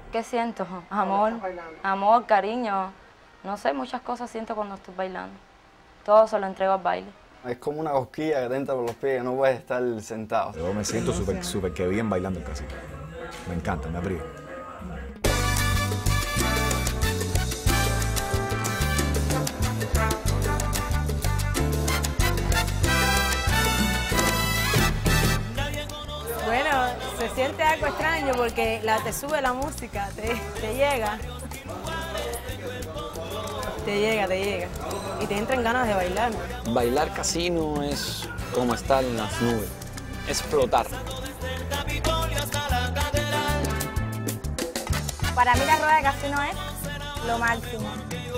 ¿Qué siento? Amor, amor, cariño. No sé, muchas cosas siento cuando estoy bailando. Todo se lo entrego al baile. Es como una cosquilla que te entra por los pies, no puedes estar sentado. Yo me siento súper que bien bailando en casino. Me encanta, me abriga. Bueno, se siente algo extraño porque te sube la música, te llega. Te llega. Y te entran ganas de bailar. Bailar casino es como estar en las nubes, es flotar. Para mí la rueda de casino es lo máximo.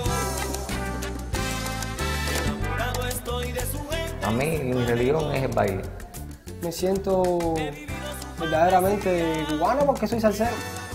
A mí mi religión es el baile. Me siento verdaderamente cubano porque soy salsero.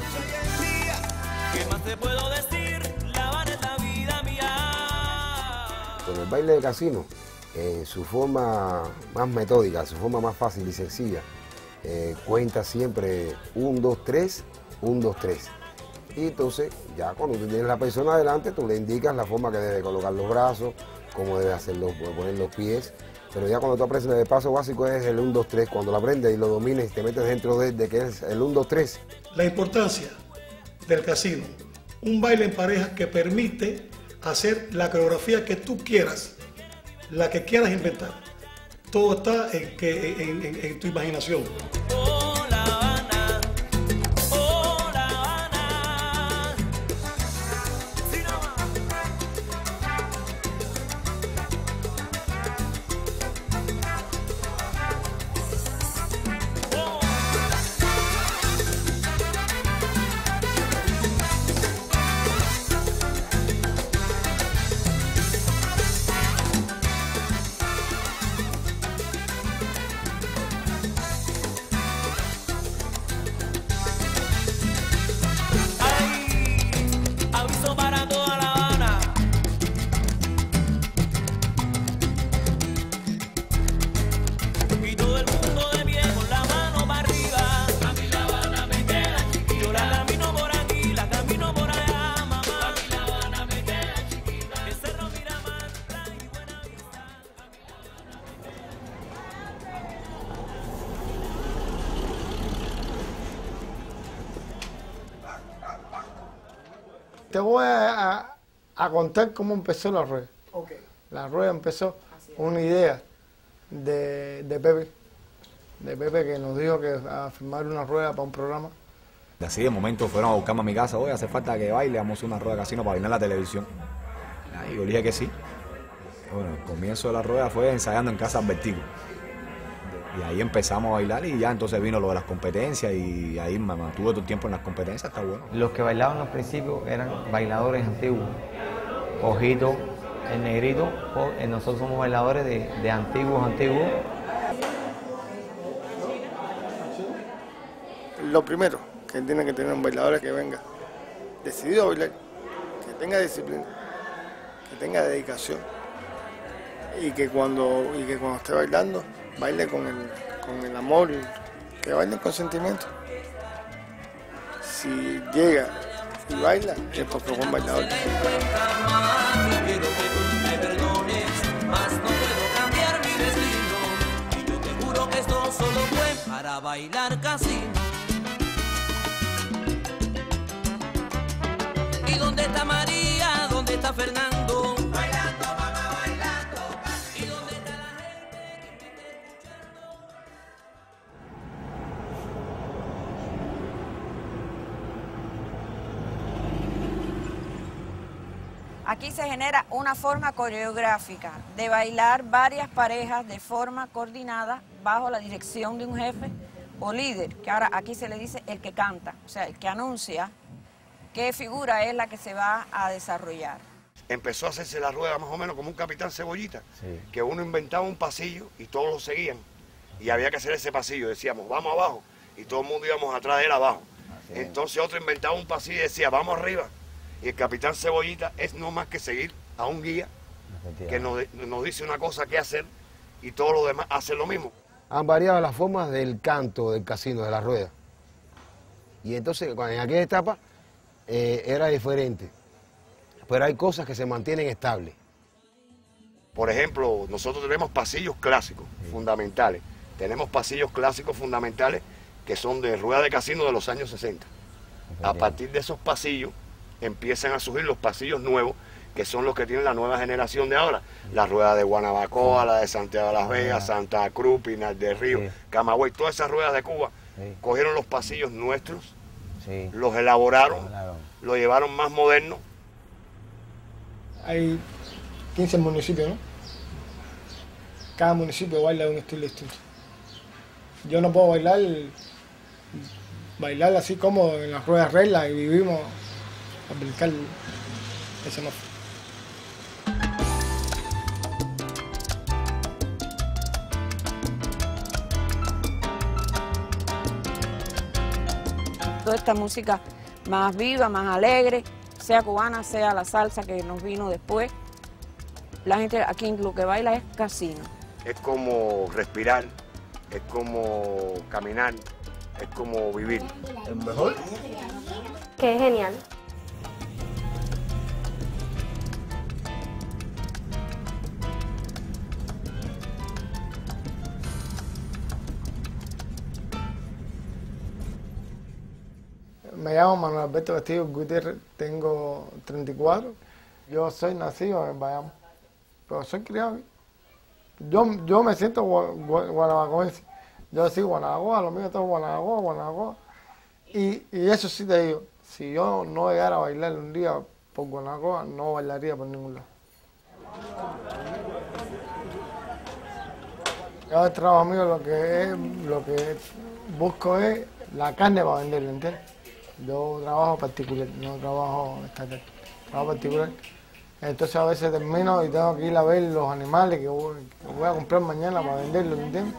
Con el baile de casino, su forma más metódica, su forma más fácil y sencilla, cuenta siempre 1, 2, 3, 1, 2, 3. Y entonces, ya cuando tú tienes la persona adelante, tú le indicas la forma que debe colocar los brazos, cómo debe hacerlo, poner los pies. Pero ya cuando tú aprendes el paso básico es el 1, 2, 3. Cuando lo aprendes y lo domines y te metes dentro de que es el 1, 2, 3. La importancia del casino, un baile en pareja que permite hacer la coreografía que tú quieras, la que quieras inventar. Todo está en tu imaginación. Te voy a contar cómo empezó la rueda. Okay. La rueda empezó una idea de Pepe que nos dijo que a firmar una rueda para un programa. Así de momento fueron a buscarme a mi casa, oye, hace falta que baile, vamos a hacer una rueda de casino para bailar en la televisión. Ahí yo dije que sí. Bueno, el comienzo de la rueda fue ensayando en casa al vertigo. Y ahí empezamos a bailar y ya entonces vino lo de las competencias y ahí me mantuve todo el tiempo en las competencias, está bueno. Los que bailaban al principio eran bailadores antiguos. Ojito, el negrito, nosotros somos bailadores de antiguos. Lo primero que tiene que tener un bailador que venga decidido a bailar, que tenga disciplina, que tenga dedicación y que cuando esté bailando, baile con el amor, que baile con sentimiento. Si llega y baila, es porque es un bailador. Para bailar casino. ¿Y dónde está María? ¿Dónde está Fernando? Bailando, mamá, bailando. ¿Y dónde está la gente que me está escuchando? Aquí se genera una forma coreográfica de bailar varias parejas de forma coordinada bajo la dirección de un jefe o líder, que ahora aquí se le dice el que canta, o sea, el que anuncia qué figura es la que se va a desarrollar. Empezó a hacerse la rueda más o menos como un capitán cebollita, que uno inventaba un pasillo y todos lo seguían. Y había que hacer ese pasillo, decíamos, vamos abajo, y todo el mundo íbamos atrás de él abajo. Entonces otro inventaba un pasillo y decía, vamos arriba. Y el capitán cebollita es no más que seguir a un guía que nos dice una cosa que hacer y todos los demás hacen lo mismo. Han variado las formas del canto del casino, de la rueda. Y entonces, en aquella etapa, era diferente. Pero hay cosas que se mantienen estables. Por ejemplo, nosotros tenemos pasillos clásicos fundamentales. Tenemos pasillos clásicos fundamentales que son de rueda de casino de los años 60. A partir de esos pasillos empiezan a surgir los pasillos nuevos, que son los que tienen la nueva generación de ahora. La rueda de Guanabacoa, la de Santiago de las Vegas, Santa Cruz, Pinar del Río, Camagüey, todas esas ruedas de Cuba, cogieron los pasillos nuestros, los elaboraron, los llevaron más modernos. Hay 15 municipios, ¿no? Cada municipio baila de un estilo distinto. Yo no puedo bailar así como en las ruedas reglas y vivimos a brincar el semáforo. Toda esta música más viva, más alegre, sea cubana, sea la salsa que nos vino después. La gente aquí lo que baila es casino. Es como respirar, es como caminar, es como vivir. ¿Es mejor? Que es genial. Me llamo Manuel Alberto Castillo Gutiérrez, tengo 34. Yo soy nacido en Bayamo, pero soy criado aquí. Yo me siento guanabacoense. Yo soy Guanabacoa, lo mío todo es Guanabacoa. Y eso sí te digo, si yo no llegara a bailar un día por Guanabacoa, no bailaría por ningún lado. Yo el trabajo mío lo que busco es la carne para venderla, ¿entiendes? Yo trabajo particular, no trabajo estatal, trabajo particular. Entonces a veces termino y tengo que ir a ver los animales que voy a comprar mañana para venderlos, ¿entiendes?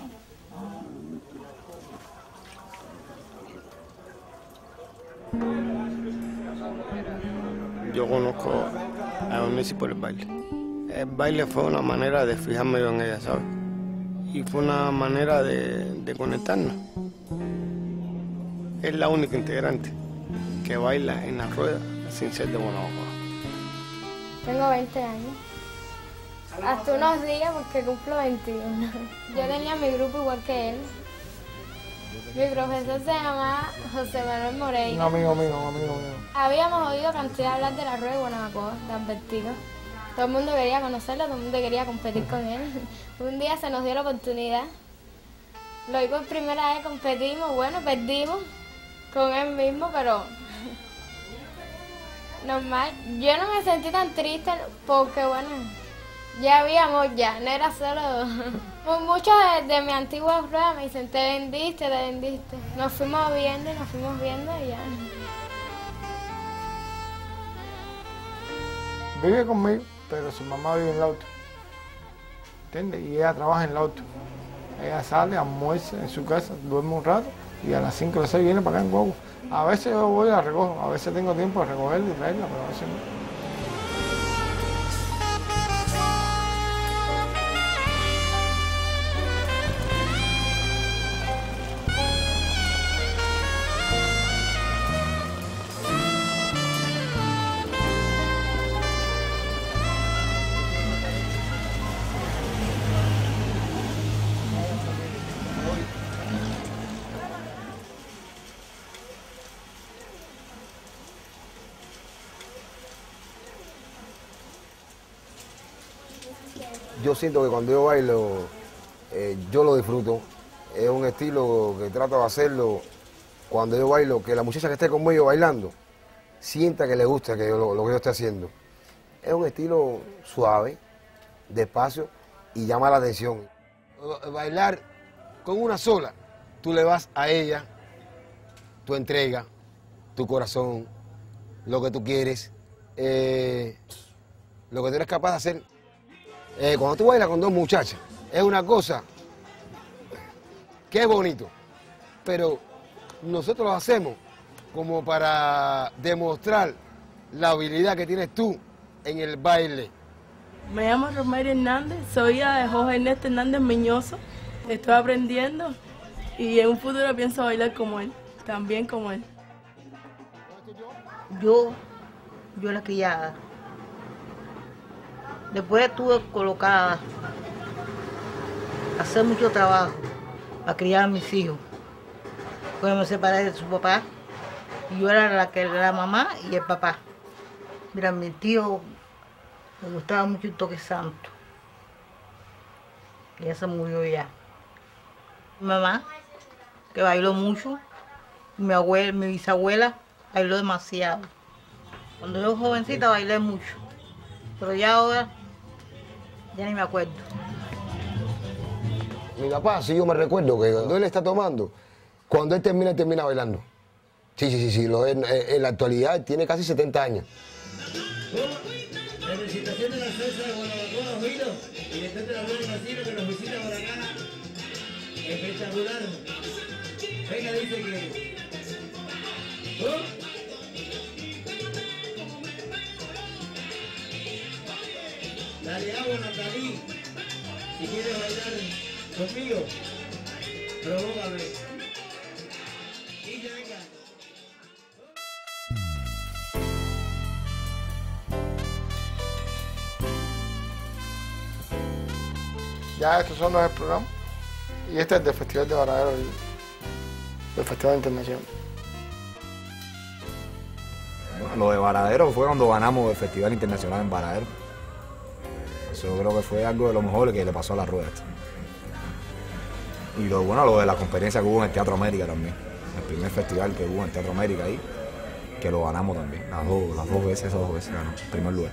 Yo conozco a Eunice por el baile. El baile fue una manera de fijarme yo en ella, ¿sabes? Y fue una manera de conectarnos. Es la única integrante que baila en la rueda sin ser de Guanabacoa. Tengo 20 años. Hasta unos días porque cumplo 21. Yo tenía mi grupo igual que él. Mi profesor se llamaba José Manuel Moreira. Un amigo mío. Habíamos oído cantidad hablar de la rueda de Guanabacoa, de Albertico. Todo el mundo quería conocerlo, todo el mundo quería competir con él. Un día se nos dio la oportunidad. Lo vi por primera vez, competimos, bueno, perdimos con él mismo, pero normal. Yo no me sentí tan triste porque, bueno, ya habíamos, no era solo... Muchos de mi antigua rueda me dicen, te vendiste. Nos fuimos viendo y ya. Vive conmigo, pero su mamá vive en el auto, ¿entiendes? Y ella trabaja en el auto. Ella sale, almuerza en su casa, duerme un rato y a las 5 o 6 viene para acá en guagua. A veces yo voy y la recojo, a veces tengo tiempo de recogerla y traerla, pero a veces no. Yo siento que cuando yo bailo, yo lo disfruto. Es un estilo que trato de hacerlo cuando yo bailo, que la muchacha que esté conmigo bailando sienta que le gusta que lo que yo esté haciendo. Es un estilo suave, despacio y llama la atención. Bailar con una sola, tú le vas a ella, tu entrega, tu corazón, lo que tú quieres, lo que tú eres capaz de hacer. Cuando tú bailas con dos muchachas, es una cosa que es bonito, pero nosotros lo hacemos como para demostrar la habilidad que tienes tú en el baile. Me llamo Romerio Hernández, soy hija de Jorge Ernesto Hernández Miñoso, estoy aprendiendo y en un futuro pienso bailar como él, también como él. yo era criada. Después estuve colocada a hacer mucho trabajo, a criar a mis hijos. Pues me separé de su papá y yo era la mamá y el papá. Mira, mi tío le gustaba mucho el toque santo. Ella se murió ya. Mi mamá, que bailó mucho, mi bisabuela bailó demasiado. Cuando yo jovencita bailé mucho, pero ya ahora ya ni me acuerdo. Mi papá, sí, yo me recuerdo que cuando él está tomando, cuando él termina bailando. Sí. En la actualidad tiene casi 70 años. La recitación de la salsa de Guanabacoa, oído, y después de la rueda de casino que nos visita por acá. Espectacular. Venga, dice que... Dale agua, Natalí. Si quieres bailar conmigo, provócame. Y ya venga. Ya estos son los programas. Y este es del Festival de Varadero, del Festival Internacional. Bueno, lo de Varadero fue cuando ganamos el Festival Internacional en Varadero. Eso yo creo que fue algo de lo mejor que le pasó a la rueda. Y lo de la conferencia que hubo en el Teatro América también. El primer festival que hubo en el Teatro América ahí, que lo ganamos también. Las dos veces ganó, en primer lugar.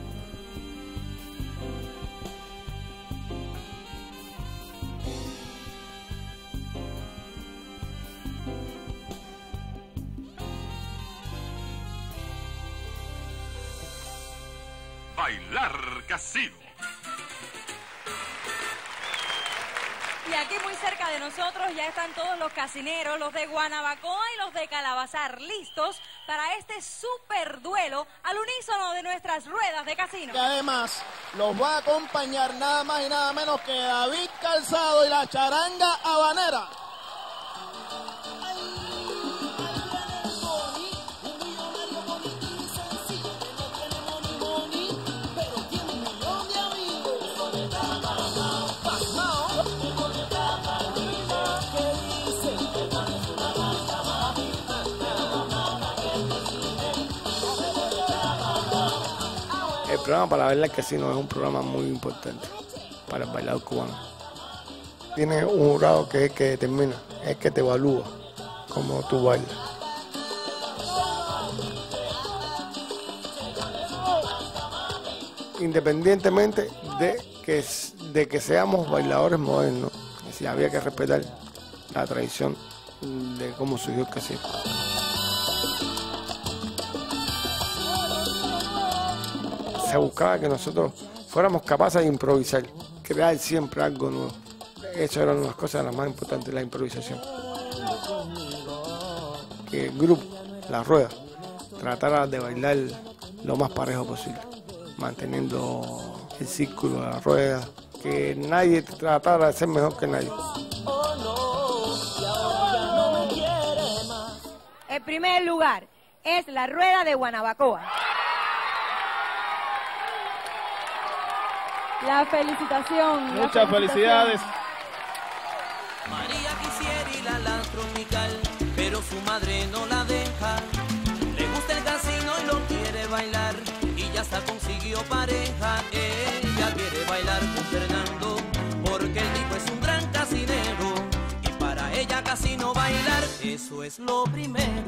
Bailar Casino. Y aquí muy cerca de nosotros ya están todos los casineros, los de Guanabacoa y los de Calabazar, listos para este super duelo al unísono de nuestras ruedas de casino. Y además los va a acompañar nada más y nada menos que David Calzado y la charanga habanera. El programa para bailar casino es un programa muy importante para el bailador cubano. Tiene un jurado que es el que determina, es el que te evalúa cómo tú bailas. Independientemente de que seamos bailadores modernos, es decir, había que respetar la tradición de cómo surgió el casino. Se buscaba que nosotros fuéramos capaces de improvisar, crear siempre algo nuevo. Eso era una de las cosas las más importantes, la improvisación. Que el grupo, la rueda, tratara de bailar lo más parejo posible, manteniendo el círculo de la rueda, que nadie tratara de ser mejor que nadie. El primer lugar es la rueda de Guanabacoa. La felicitación. Muchas felicidades. María quisiera ir a la tropical, pero su madre no la deja. Le gusta el casino y lo quiere bailar, y ya hasta consiguió pareja. Ella quiere bailar con Fernando, porque el tipo es un gran casinero, y para ella casino bailar, eso es lo primero.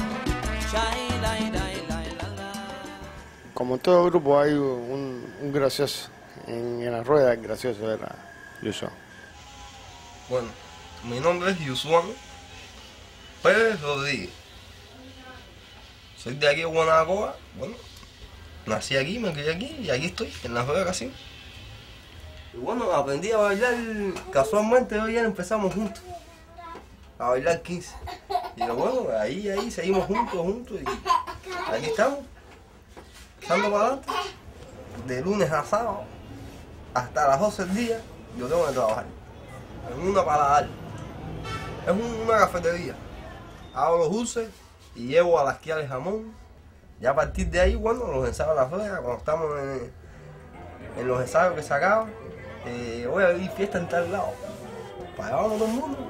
Como en todo grupo hay un gracioso. En la rueda el gracioso era Yusuan. Bueno, mi nombre es Yusuan Pérez Rodríguez. Soy de aquí de Guanabacoa. Bueno, nací aquí, me crié aquí y aquí estoy, en la rueda casino. Y bueno, aprendí a bailar casualmente, hoy ya empezamos juntos a bailar 15. Y bueno, ahí seguimos juntos y aquí estamos, echando para adelante, de lunes a sábado. Hasta las 12 del día yo tengo que trabajar en una paladar. Es una cafetería. Hago los dulces y llevo a lasquear el jamón Ya a partir de ahí, bueno, los ensayos a la rueda, cuando estamos en los ensayos que sacaban, voy a vivir fiesta en tal lado. Para allá vamos todo el mundo.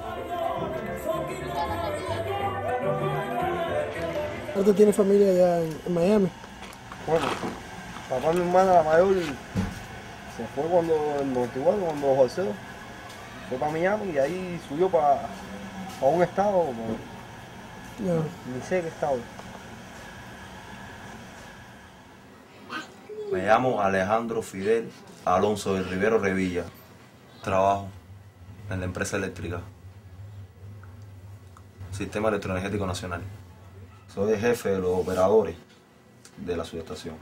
¿Usted tiene familia allá en Miami? Bueno, papá de mi hermana, la mayor, se fue cuando en 94, cuando José fue para Miami y ahí subió para un estado, ni sé qué estado. Me llamo Alejandro Fidel Alonso del Rivero Revilla. Trabajo en la empresa eléctrica, Sistema Electroenergético Nacional. Soy el jefe de los operadores de la subestación.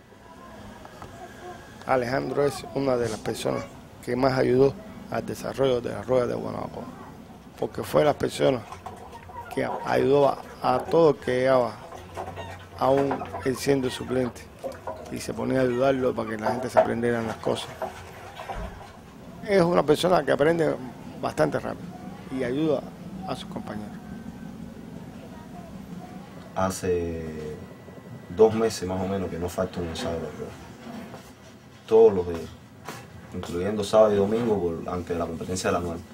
Alejandro es una de las personas que más ayudó al desarrollo de la rueda de Guanabacoa, porque fue la persona que ayudó a todo el que llegaba, aún él siendo suplente, y se ponía a ayudarlo para que la gente se aprendieran las cosas. Es una persona que aprende bastante rápido y ayuda a sus compañeros. Hace 2 meses más o menos que no falta un ensayo de la rueda. Todos los días, incluyendo sábado y domingo ante la competencia de la anual.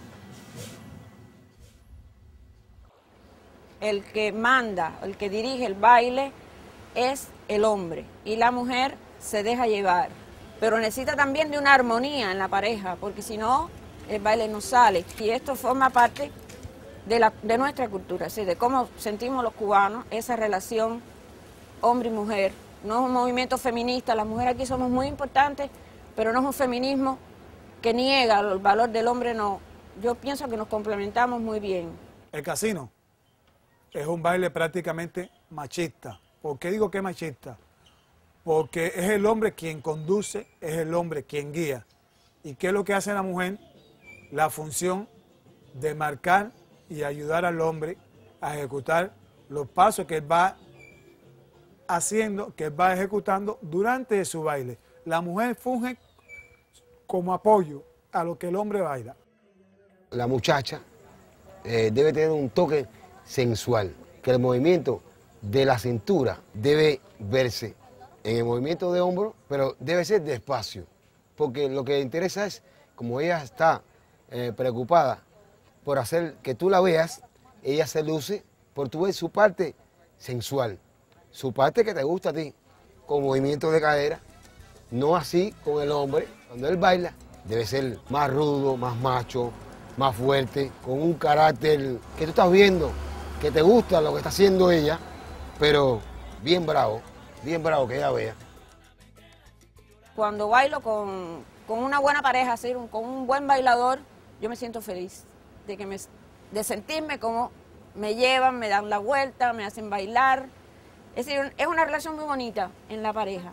El que manda, el que dirige el baile es el hombre y la mujer se deja llevar. Pero necesita también de una armonía en la pareja, porque si no, el baile no sale. Y esto forma parte de nuestra cultura, ¿sí? De cómo sentimos los cubanos, esa relación hombre y mujer. No es un movimiento feminista, las mujeres aquí somos muy importantes, pero no es un feminismo que niega el valor del hombre, no. Yo pienso que nos complementamos muy bien. El casino es un baile prácticamente machista. ¿Por qué digo que es machista? Porque es el hombre quien conduce, es el hombre quien guía. ¿Y qué es lo que hace la mujer? La función de marcar y ayudar al hombre a ejecutar los pasos que él va haciendo, que él va ejecutando durante su baile. La mujer funge como apoyo a lo que el hombre baila. La muchacha debe tener un toque sensual, que el movimiento de la cintura debe verse en el movimiento de hombro, pero debe ser despacio, porque lo que le interesa es, como ella está preocupada por hacer que tú la veas, ella se luce por tu ver su parte sensual, su parte que te gusta a ti, con movimiento de cadera, no así con el hombre. Cuando él baila, debe ser más rudo, más macho, más fuerte, con un carácter que tú estás viendo, que te gusta lo que está haciendo ella, pero bien bravo que ella vea. Cuando bailo con una buena pareja, así, con un buen bailador, yo me siento feliz de sentirme como me llevan, me dan la vuelta, me hacen bailar. Es decir, es una relación muy bonita en la pareja.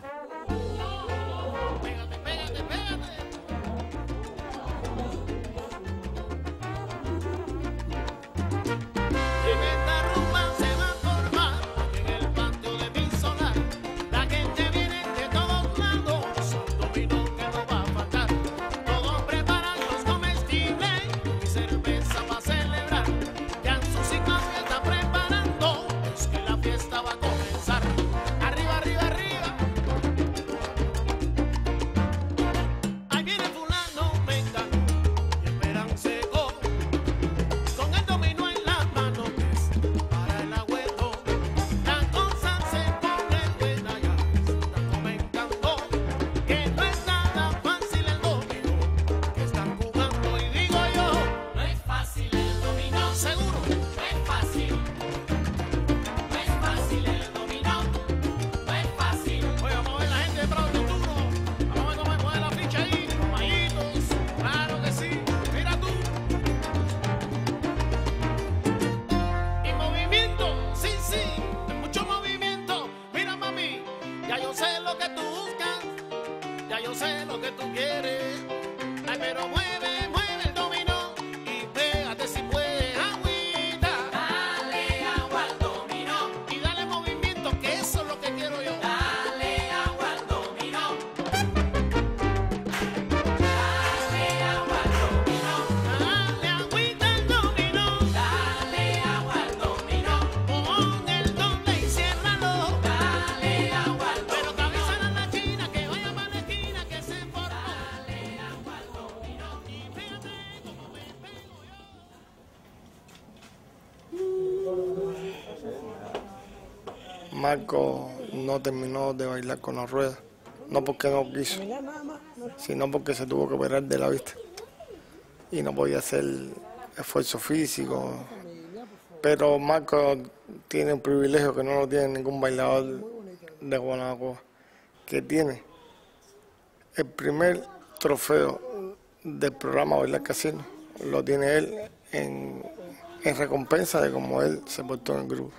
Marco no terminó de bailar con la rueda, no porque no quiso, sino porque se tuvo que operar de la vista y no podía hacer esfuerzo físico. Pero Marco tiene un privilegio que no lo tiene ningún bailador de Guanabacoa, que tiene el primer trofeo del programa Bailar Casino, lo tiene él en recompensa de cómo él se portó en el grupo.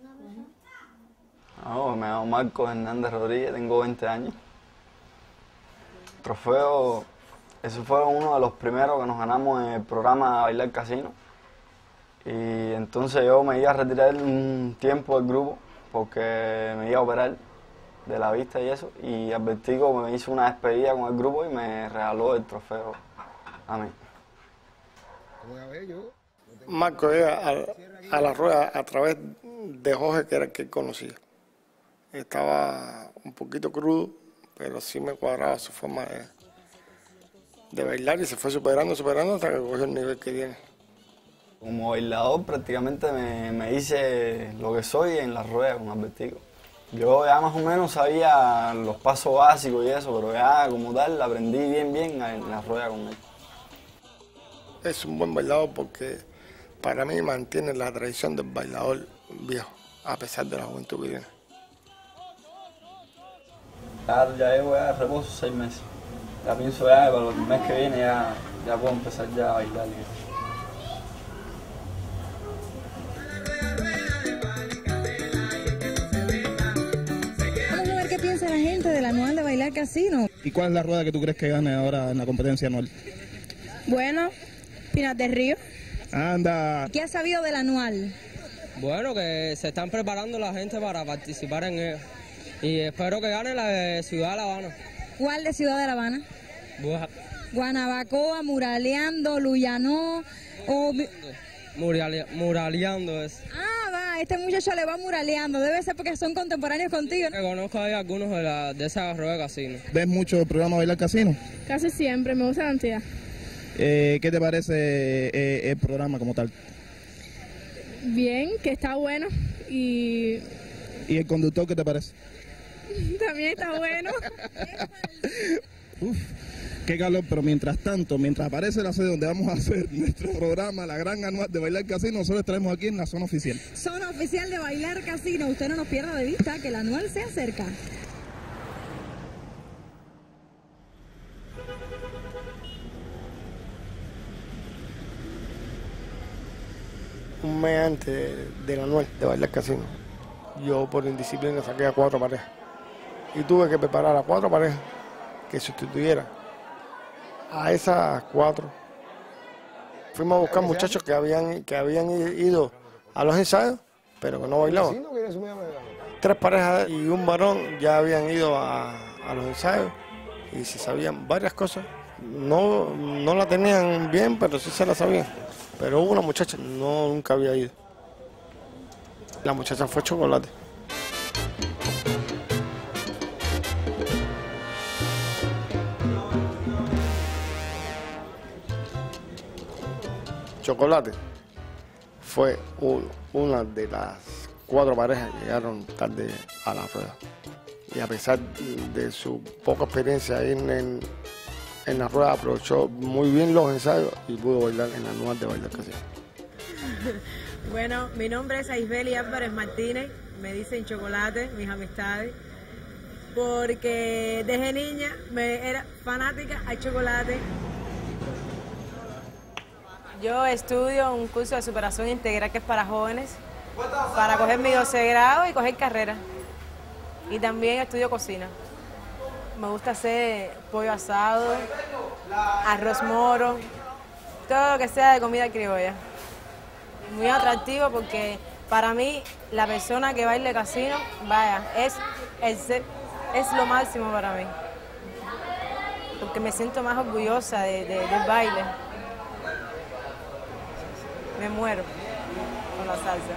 Me llamo Marco Hernández Rodríguez, tengo 20 años. Trofeo, ese fue uno de los primeros que nos ganamos en el programa Bailar Casino. Y entonces yo me iba a retirar un tiempo del grupo porque me iba a operar de la vista y eso. Y Albertico me hizo una despedida con el grupo y me regaló el trofeo a mí. Marco llega a la rueda a través de Jorge, que era el que él conocía. Estaba un poquito crudo, pero sí me cuadraba su forma de bailar y se fue superando hasta que cogió el nivel que tiene. Como bailador prácticamente me hice lo que soy en la rueda con Albertico. Yo ya más o menos sabía los pasos básicos y eso, pero ya como tal aprendí bien en la rueda con él. Es un buen bailador porque para mí mantiene la tradición del bailador viejo, a pesar de la juventud que tiene. Ya llevo ya de reposo 6 meses. Ya pienso ya para el mes que viene ya puedo empezar ya a bailar. Vamos a ver qué piensa la gente del anual de Bailar Casino. ¿Y cuál es la rueda que tú crees que gane ahora en la competencia anual? Bueno, Pinas del Río. Anda. ¿Qué has sabido del anual? Bueno, que se están preparando la gente para participar en él. Y espero que gane la de Ciudad de La Habana. ¿Cuál de Ciudad de La Habana? Guanabacoa, Muraleando, Luyanó o... Muraleando es. Ah, va, este muchacho le va muraleando. Debe ser porque son contemporáneos contigo, ¿no? Conozco ahí algunos de esa rueda de casino. ¿Ves mucho el programa Bailar Casino? Casi siempre, me gusta la cantidad. ¿Qué te parece el programa como tal? Bien, que está bueno y... ¿Y el conductor qué te parece? También está bueno. Uf, qué calor, pero mientras tanto, mientras aparece la sede donde vamos a hacer nuestro programa, la gran anual de Bailar Casino, nosotros estaremos aquí en la zona oficial. Zona oficial de Bailar Casino, usted no nos pierda de vista que el anual se acerca. Un mes antes del anual de Bailar Casino, yo por indisciplina saqué a 4 parejas. Y tuve que preparar a 4 parejas que sustituyeran a esas 4. Fuimos a buscar muchachos que habían ido a los ensayos, pero que no bailaban. 3 parejas y un varón ya habían ido a los ensayos y se sabían varias cosas. No la tenían bien, pero sí se la sabían. Pero hubo una muchacha, nunca había ido. La muchacha fue Chocolate. Chocolate fue una de las 4 parejas que llegaron tarde a la rueda. Y a pesar de su poca experiencia ahí en la rueda, aprovechó muy bien los ensayos y pudo bailar en la anual de Bailar Casino. Bueno, mi nombre es Aisbeli Álvarez Martínez, me dicen Chocolate, mis amistades, porque desde niña era fanática al chocolate. Yo estudio un curso de superación integral que es para jóvenes, para coger mi 12 grado y coger carrera. Y también estudio cocina. Me gusta hacer pollo asado, arroz moro, todo lo que sea de comida criolla. Muy atractivo porque para mí la persona que baile casino, vaya, es lo máximo para mí. Porque me siento más orgullosa del baile. Me muero con la salsa.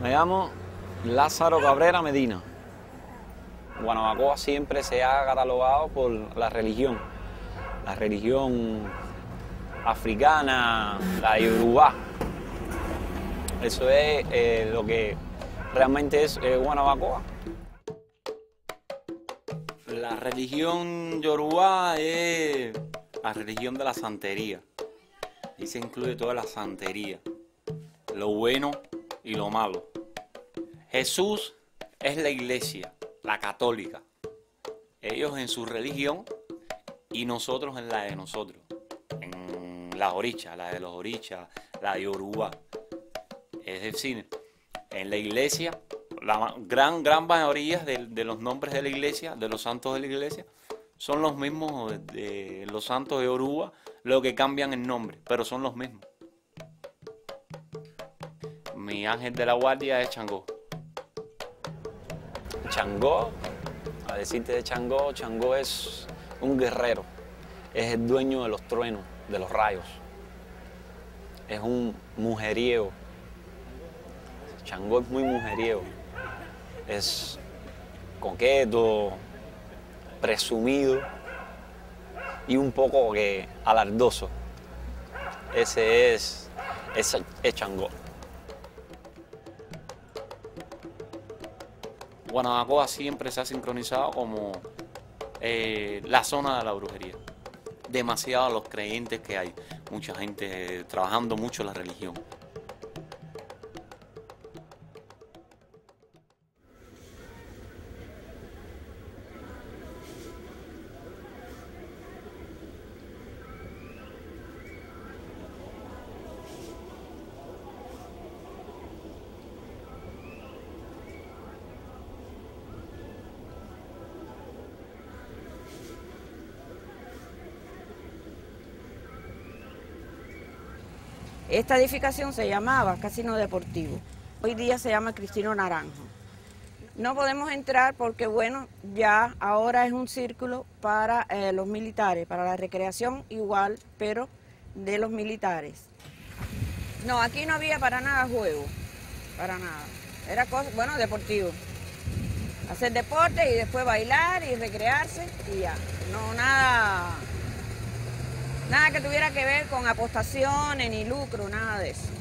Me llamo Lázaro Cabrera Medina. Guanabacoa siempre se ha catalogado por la religión africana, la yorubá. Eso es lo que realmente es Guanabacoa. La religión yorubá es la religión de la santería. Y se incluye toda la santería, lo bueno y lo malo. Jesús es la iglesia, la católica. Ellos en su religión y nosotros en la de nosotros. En las orichas, la de los orichas, la de Yoruba. Es decir, en la iglesia, la gran mayoría de los nombres de la iglesia, de los santos de la iglesia, son los mismos de los santos de Yoruba, lo que cambian el nombre, pero son los mismos. Mi ángel de la guardia es Changó. Changó, a decirte de Changó, Changó es un guerrero, es el dueño de los truenos, de los rayos. Es un mujeriego. Changó es muy mujeriego. Es coqueto, presumido y un poco alardoso. Ese es Changó. Guanabacoa siempre se ha sincronizado como la zona de la brujería. Demasiados los creyentes que hay, mucha gente trabajando mucho la religión. Esta edificación se llamaba Casino Deportivo. Hoy día se llama Cristino Naranjo. No podemos entrar porque, bueno, ya ahora es un círculo para los militares, para la recreación igual, pero de los militares. No, aquí no había para nada juego, para nada. Era cosa, bueno, deportivo. Hacer deporte y después bailar y recrearse y ya. No, nada que tuviera que ver con apostaciones ni lucro, nada de eso.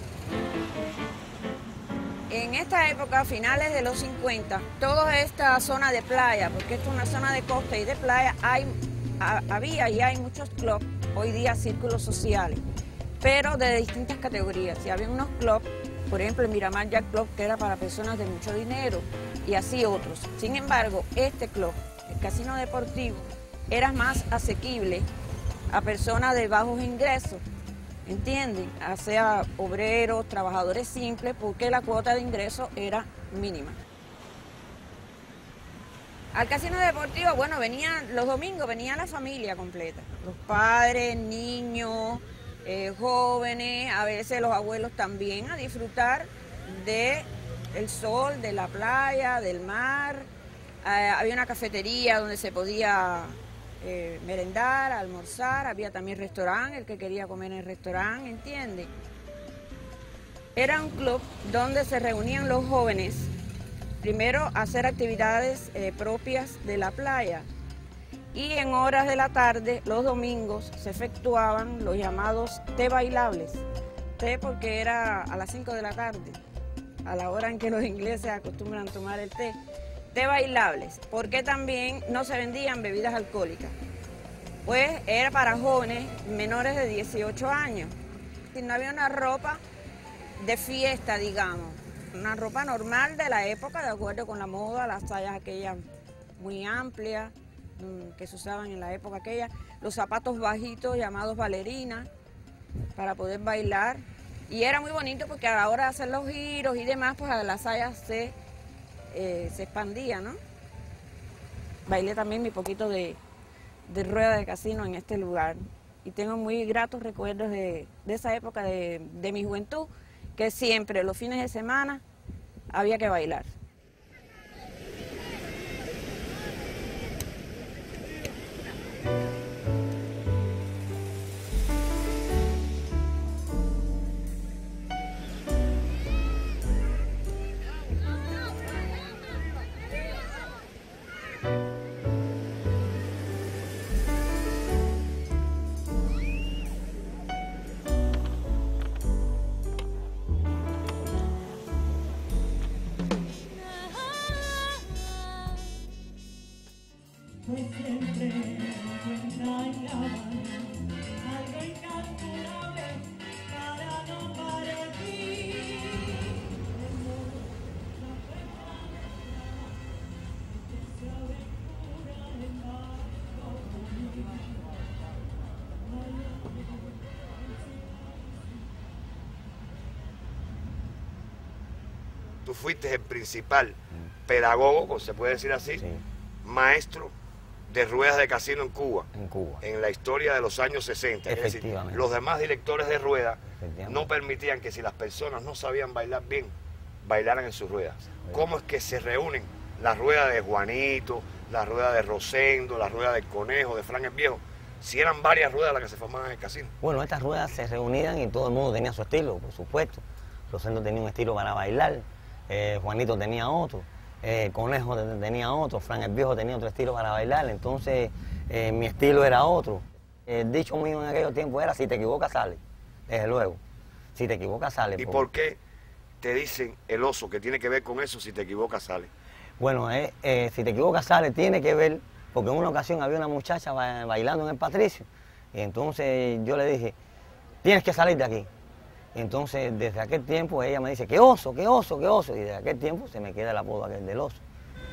En esta época, finales de los 50, toda esta zona de playa, porque esto es una zona de costa y de playa, había y hay muchos clubs, hoy día círculos sociales, pero de distintas categorías. Y había unos clubs, por ejemplo el Miramar Yacht Club, que era para personas de mucho dinero, y así otros. Sin embargo, este club, el Casino Deportivo, era más asequible a personas de bajos ingresos, ¿entienden? O sea, obreros, trabajadores simples, porque la cuota de ingreso era mínima. Al Casino Deportivo, bueno, los domingos venía la familia completa, los padres, niños, jóvenes, a veces los abuelos también, a disfrutar del sol, de la playa, del mar. Había una cafetería donde se podía merendar, almorzar, había también restaurante, el que quería comer en el restaurante, ¿entiende? Era un club donde se reunían los jóvenes, primero a hacer actividades propias de la playa, y en horas de la tarde, los domingos, se efectuaban los llamados té bailables. Té porque era a las 5 de la tarde, a la hora en que los ingleses acostumbran tomar el té. Té bailables, porque también no se vendían bebidas alcohólicas, pues era para jóvenes menores de 18 años. Y no había una ropa de fiesta, digamos, una ropa normal de la época, de acuerdo con la moda, las tallas aquellas muy amplias que se usaban en la época aquella, los zapatos bajitos llamados bailarinas para poder bailar. Y era muy bonito porque a la hora de hacer los giros y demás, pues las tallas se expandía, ¿no? Bailé también mi poquito de rueda de casino en este lugar y tengo muy gratos recuerdos de esa época de mi juventud, que siempre los fines de semana había que bailar. Tú fuiste el principal pedagogo, se puede decir así, maestro de ruedas de casino en Cuba. En Cuba. En la historia de los años 60. Es decir, Efectivamente. los demás directores de ruedas no permitían que si las personas no sabían bailar bien, bailaran en sus ruedas. ¿Cómo es que se reúnen las ruedas de Juanito, la rueda de Rosendo, la rueda del Conejo, de Frank el Viejo? Si eran varias ruedas las que se formaban en el casino. Bueno, estas ruedas se reunían y todo el mundo tenía su estilo, por supuesto. Rosendo tenía un estilo para bailar, Juanito tenía otro, Conejo tenía otro, Frank el Viejo tenía otro estilo para bailar, entonces mi estilo era otro. El dicho mío en aquellos tiempos era, si te equivocas, sale, desde luego. Si te equivocas, sale. ¿Y por qué te dicen el oso que tiene que ver con eso, si te equivocas, sale? Bueno, si te equivocas, sale, tiene que ver, porque en una ocasión había una muchacha bailando en el Patricio, y entonces yo le dije, tienes que salir de aquí. Y entonces, desde aquel tiempo, ella me dice, qué oso, qué oso, qué oso, y desde aquel tiempo se me queda el apodo aquel del oso.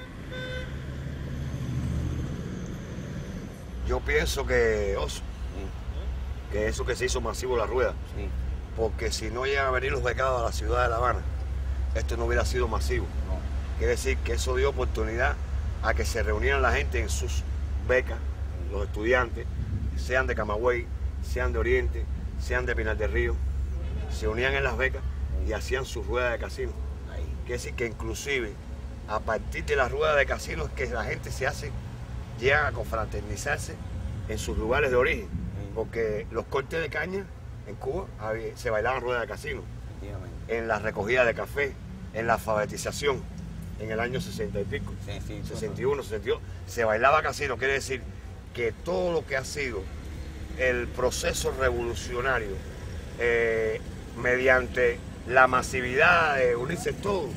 Yo pienso que oso, que eso que se hizo masivo la rueda, porque si no llegan a venir los becados a la ciudad de La Habana, esto no hubiera sido masivo. Quiere decir que eso dio oportunidad a que se reunieran la gente en sus becas, los estudiantes, sean de Camagüey, sean de Oriente, sean de Pinar del Río, se unían en las becas y hacían sus ruedas de casino. Quiere decir que inclusive a partir de las ruedas de casino es que la gente llegan a confraternizarse en sus lugares de origen, porque los cortes de caña en Cuba se bailaban ruedas de casino, en la recogida de café, en la alfabetización, en el año 60 y pico, 61, 62, se bailaba casino. Quiere decir que todo lo que ha sido el proceso revolucionario mediante la masividad de unirse todos,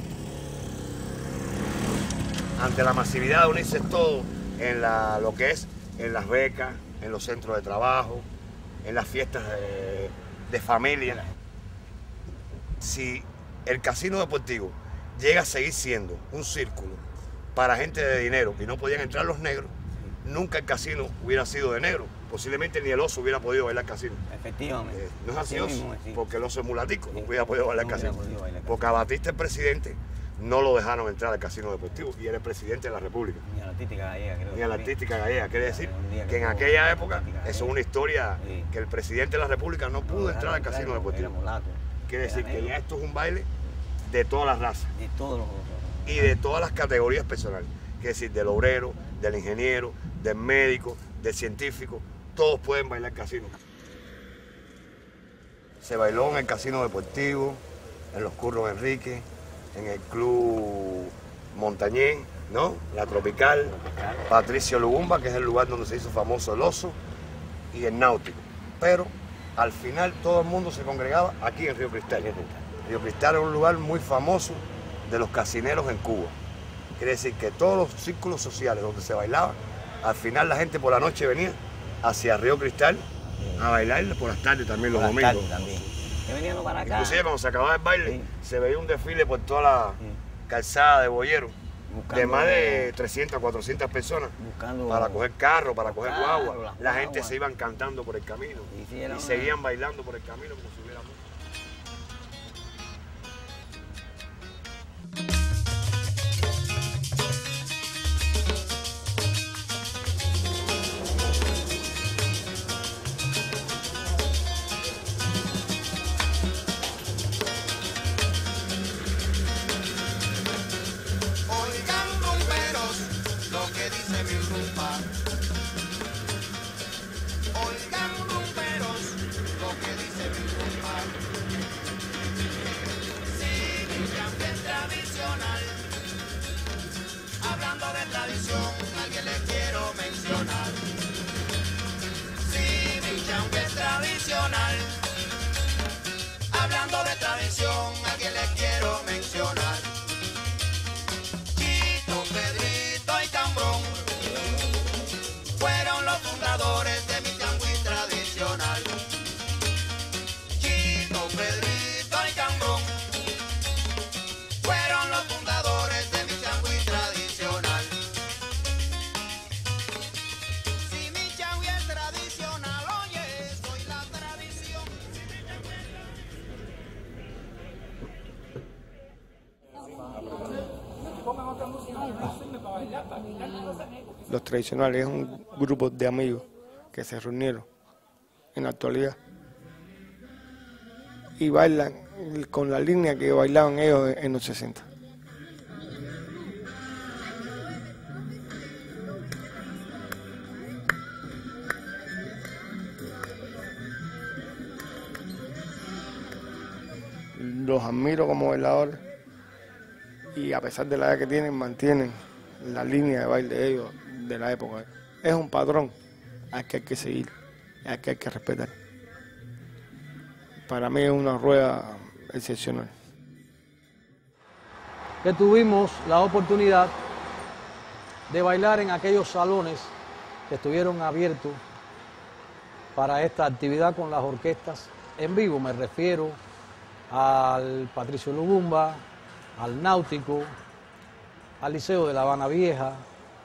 ante la masividad de unirse todos en lo que es en las becas, en los centros de trabajo, en las fiestas de familia. Si el casino deportivo llega a seguir siendo un círculo para gente de dinero y no podían entrar los negros, nunca el casino hubiera sido de negro. Posiblemente ni el oso hubiera podido bailar casino. Efectivamente. No es así, oso, porque el oso es mulatico, no hubiera podido bailar casino. Porque a Batista, el presidente, no lo dejaron entrar al casino deportivo y era el presidente de la República. Ni a la artística gallega, creo. Ni a la artística gallega. Quiere decir que en aquella época, eso es una historia, que el presidente de la República no pudo entrar al casino deportivo. Quiere decir que ya esto es un baile de todas las razas. De todos los y de todas las categorías personales. Quiere decir, del obrero, del ingeniero, del médico, del científico, todos pueden bailar casino. Se bailó en el casino deportivo, en los Curros Enrique, en el Club Montañés, ¿no? La Tropical, Patricio Lugumba, que es el lugar donde se hizo famoso el oso, y el Náutico. Pero al final todo el mundo se congregaba aquí en Río Cristal. Río Cristal es un lugar muy famoso de los casineros en Cuba. Quiere decir que todos los círculos sociales donde se bailaba, al final la gente por la noche venía hacia Río Cristal a bailar, por las tardes también, los domingos. Que venían para acá. Inclusive cuando se acababa el baile, se veía un desfile por toda la calzada de Boyero, de más de 300, 400 personas, para coger carro, para coger guagua. La gente se iban cantando por el camino y seguían bailando por el camino como si hubiera mucho. Hablando de tradición, alguien les quiero mencionar. Sí, mi champ es tradicional. Hablando de tradición, alguien les quiero mencionar. Chito, Pedrito y Cambrón fueron los fundadores de mi los tradicionales, es un grupo de amigos que se reunieron en la actualidad y bailan con la línea que bailaban ellos en los 60. Los admiro como bailadores y a pesar de la edad que tienen, mantienen la línea de baile de ellos de la época. Es un patrón al que hay que seguir, al que hay que respetar. Para mí es una rueda excepcional. Que tuvimos la oportunidad de bailar en aquellos salones que estuvieron abiertos para esta actividad con las orquestas en vivo. Me refiero al Patricio Lubumba, al Náutico, al Liceo de La Habana Vieja,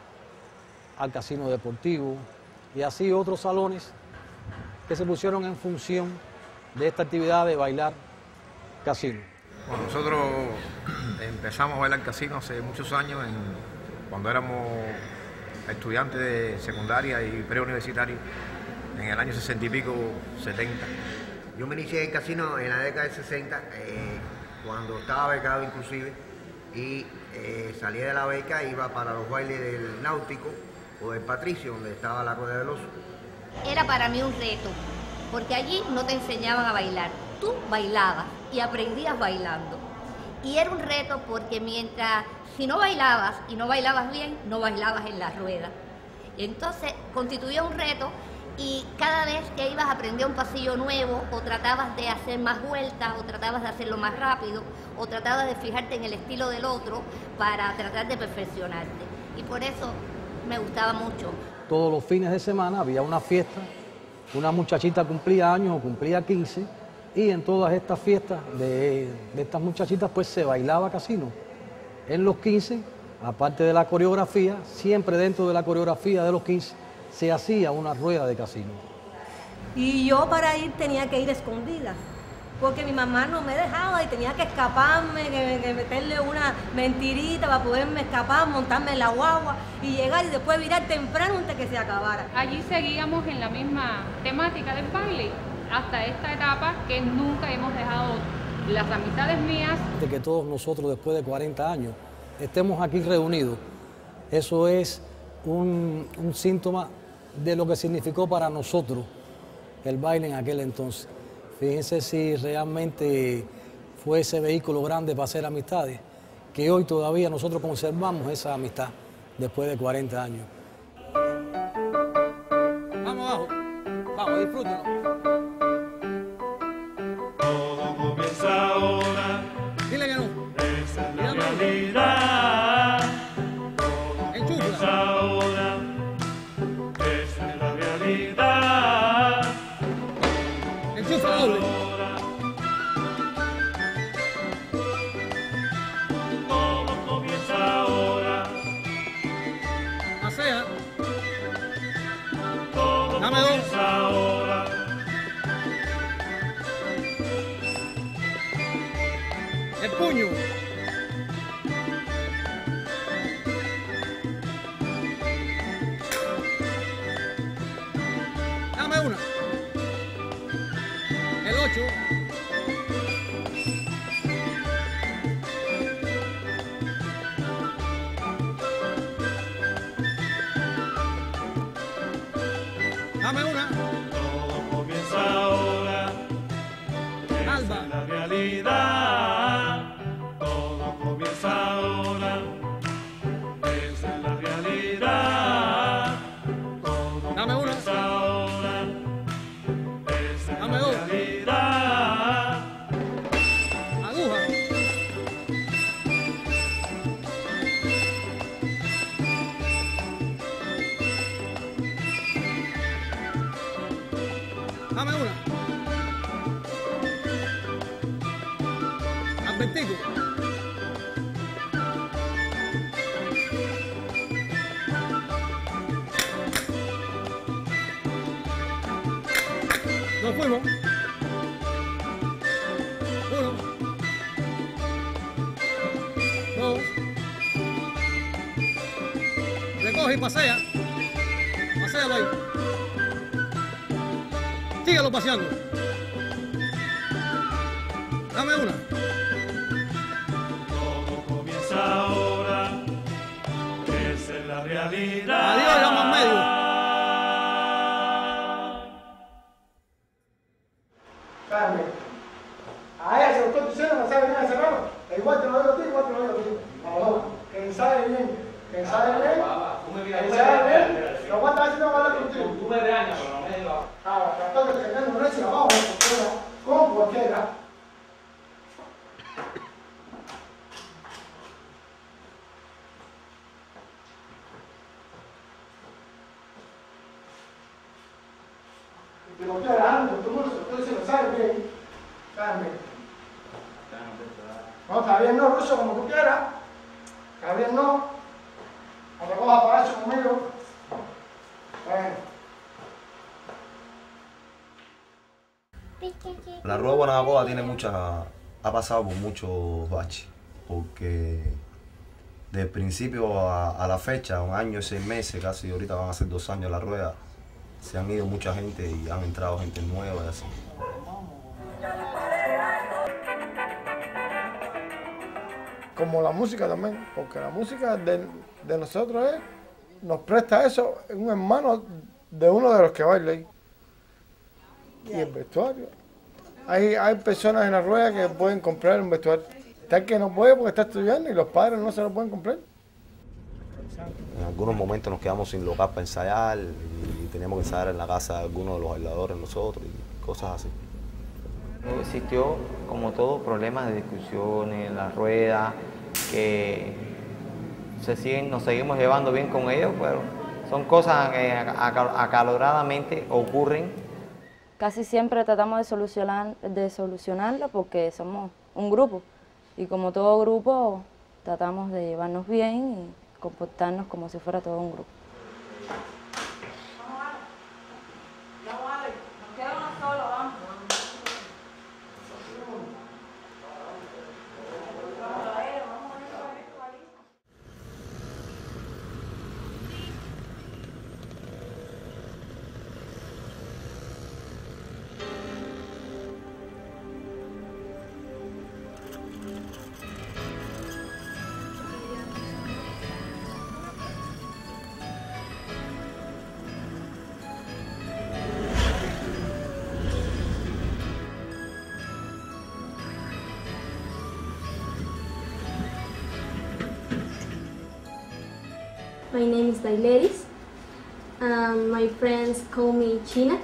al Casino Deportivo y así otros salones que se pusieron en función de esta actividad de bailar casino. Bueno, nosotros empezamos a bailar casino hace muchos años, cuando éramos estudiantes de secundaria y preuniversitarios, en el año 60 y pico, 70. Yo me inicié en casino en la década de 60, cuando estaba becado inclusive, y salí de la beca e iba para los bailes del Náutico o del Patricio, donde estaba la rueda del oso. Era para mí un reto, porque allí no te enseñaban a bailar, tú bailabas y aprendías bailando. Y era un reto porque si no bailabas y no bailabas bien, no bailabas en la rueda. Entonces constituía un reto. Y cada vez que ibas a aprender un pasillo nuevo, o tratabas de hacer más vueltas, o tratabas de hacerlo más rápido, o tratabas de fijarte en el estilo del otro para tratar de perfeccionarte. Y por eso me gustaba mucho. Todos los fines de semana había una fiesta, una muchachita cumplía años o cumplía 15, y en todas estas fiestas de estas muchachitas pues se bailaba casino. En los 15, aparte de la coreografía, siempre dentro de la coreografía de los 15, se hacía una rueda de casino. Y yo para ir tenía que ir escondida, porque mi mamá no me dejaba y tenía que escaparme, que meterle una mentirita para poderme escapar, montarme en la guagua y llegar y después virar temprano antes que se acabara. Allí seguíamos en la misma temática del baile, hasta esta etapa que nunca hemos dejado las amistades mías. De que todos nosotros después de 40 años estemos aquí reunidos, eso es un síntoma de lo que significó para nosotros el baile en aquel entonces. Fíjense si realmente fue ese vehículo grande para hacer amistades, que hoy todavía nosotros conservamos esa amistad después de 40 años. Vamos abajo, vamos, disfrútenlo. Todo comienza ahora. Dile que no. Esa es la realidad. Todo comienza ahora. Esa es la realidad. Enchufa doble. Todo comienza ahora. Pasea. Todo Dame dos. comienza ahora. El puño. Dame una. El 8. Dame una. Todo comienza ahora. Esa Alba. es la realidad. Todo comienza ahora. Esa es la realidad. Todo Dame una. comienza ahora. Esa es Dame la dos. realidad. Aguja. Dame una. Advertigo. Nos fuimos. Uno. Dos. Recoge y pasea. síguelo ahí. Síguelo paseando. Dame una. Todo comienza ahora, esa es la realidad. Adiós, vamos en medio. Carmen, a ella se lo estoy diciendo, no sabe bien ese raro. Igual te lo digo a ti, igual te lo digo a ti. No, que ensaye bien, que ensaye bien. Que ensaye bien. Lo voy a estar haciendo hablar contigo. Tú me regañas, pero no me digas. Ah, trató que te quedando una y abajo, con cualquiera. Te lo estoy dando, tú no lo sabes bien. Carmen. No, está bien, no, Ruso, como tú quieras. Está bien, no. No te cojas para eso conmigo. Bueno. La rueda de Guanabacoa tiene ha pasado por muchos baches, porque del principio a la fecha, 1 año y 6 meses, casi ahorita van a ser 2 años la rueda, se han ido mucha gente y han entrado gente nueva y así. Como la música también, porque la música de nosotros nos presta eso, es un hermano de uno de los que baila ahí. Y el vestuario. Hay personas en la rueda que pueden comprar un vestuario. Está el que no puede porque está estudiando y los padres no se lo pueden comprar. En algunos momentos nos quedamos sin lugar para ensayar y teníamos que ensayar en la casa de algunos de los bailadores nosotros y cosas así. Existió, como todo, problemas de discusiones, la rueda, que nos seguimos llevando bien con ellos, pero son cosas que acaloradamente ocurren. Casi siempre tratamos de solucionarlo porque somos un grupo y como todo grupo tratamos de llevarnos bien y comportarnos como si fuera todo un grupo. My name is Daileris. My friends call me China.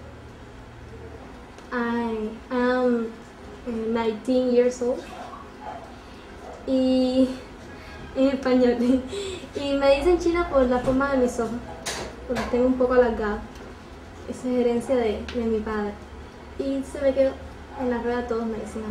I am 19 years old. Y en español. Y me dicen China por la forma de mis ojos, porque tengo un poco alargado. Esa es herencia de mi padre. Y se ve que en la rueda todos me dicen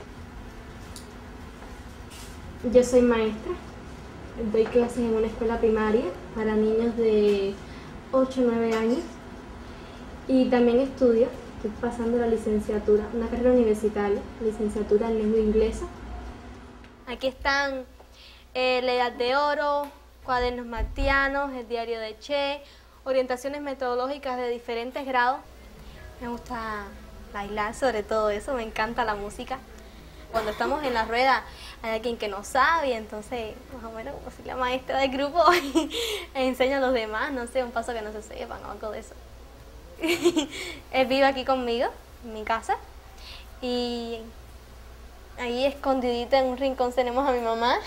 así. Yo soy maestra. Doy clases en una escuela primaria para niños de 8 o 9 años y también estudio, estoy pasando la licenciatura, una carrera universitaria, licenciatura en lengua inglesa. Aquí están la Edad de Oro, cuadernos martianos, el diario de Che, orientaciones metodológicas de diferentes grados. Me gusta bailar, sobre todo eso, me encanta la música. Cuando estamos en la rueda hay alguien que no sabe y entonces más o menos como si la maestra del grupo enseña a los demás, no sé, un paso que no se sepan o algo de eso. Él vive aquí conmigo, en mi casa, y ahí escondidita en un rincón tenemos a mi mamá.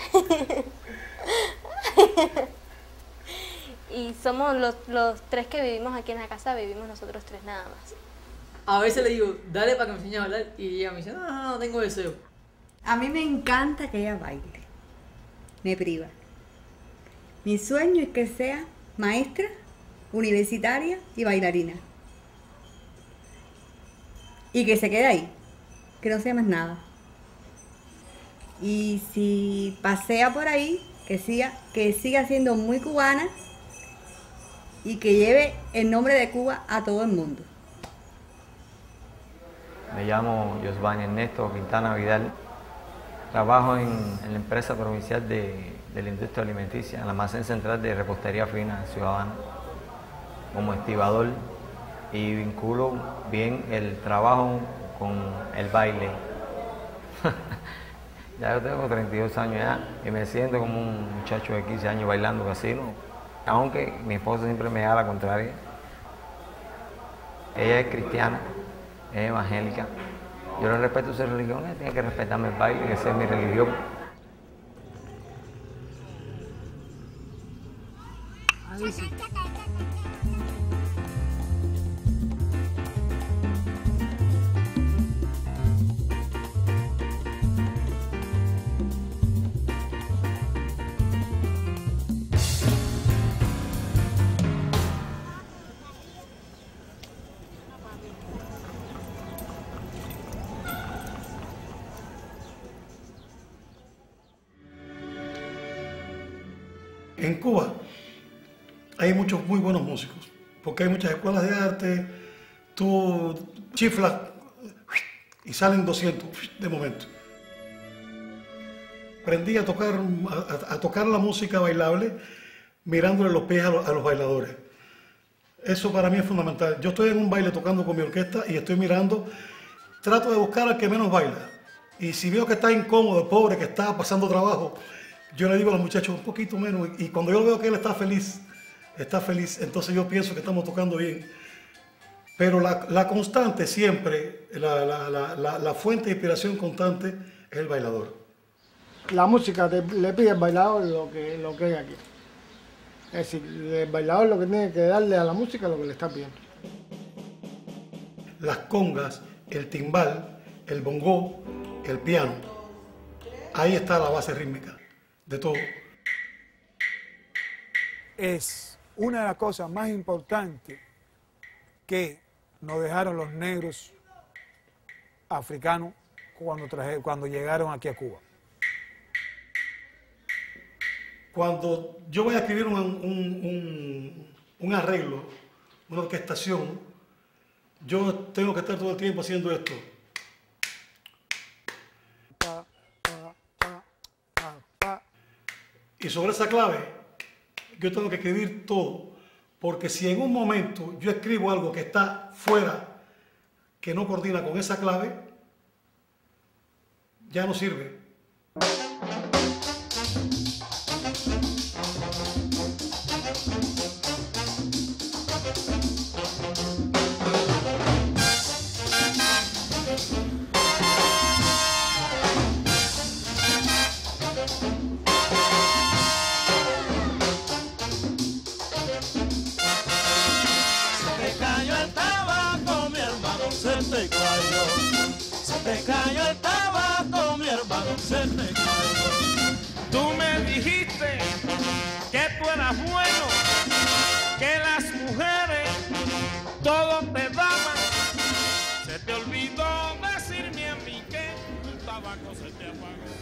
Y somos los 3 que vivimos aquí en la casa, vivimos nosotros 3 nada más. A veces le digo, dale para que me enseñe a bailar, y ella me dice, no tengo deseo. A mí me encanta que ella baile, me priva. Mi sueño es que sea maestra, universitaria y bailarina. Y que se quede ahí, que no sea más nada. Y si pasea por ahí, que siga siendo muy cubana y que lleve el nombre de Cuba a todo el mundo. Me llamo Josván Ernesto Quintana Vidal. Trabajo en la empresa provincial de la industria alimenticia, en la almacén central de repostería fina ciudadana. como estibador y vinculo bien el trabajo con el baile. Ya yo tengo 32 años ya y me siento como un muchacho de 15 años bailando casino, aunque mi esposa siempre me da la contraria. Ella es cristiana, es evangélica. Yo le respeto su religión, ella tiene que respetarme el baile, que esa es mi religión. Ahí sí. En Cuba hay muchos muy buenos músicos, porque hay muchas escuelas de arte, tú chiflas y salen 200 de momento. Aprendí a tocar la música bailable mirándole los pies a los bailadores. Eso para mí es fundamental. Yo estoy en un baile tocando con mi orquesta y estoy mirando, trato de buscar al que menos baila. Y si veo que está incómodo, pobre, que está pasando trabajo, yo le digo a los muchachos un poquito menos, y cuando yo veo que él está feliz, entonces yo pienso que estamos tocando bien. Pero la constante siempre, la fuente de inspiración constante es el bailador. La música le pide al bailador lo que hay aquí. Es decir, el bailador lo que tiene que darle a la música es lo que le está pidiendo. Las congas, el timbal, el bongó, el piano, ahí está la base rítmica de todo. Es una de las cosas más importantes que nos dejaron los negros africanos cuando llegaron aquí a Cuba. Cuando yo voy a escribir un arreglo, una orquestación, yo tengo que estar todo el tiempo haciendo esto. Y sobre esa clave, yo tengo que escribir todo, porque si en un momento yo escribo algo que está fuera, que no coordina con esa clave, ya no sirve. Se cayó el tabaco, mi hermano, se te cayó. Tú me dijiste que tú eras bueno, que las mujeres todo te daban. Se te olvidó decirme a mí que el tabaco se te apagó.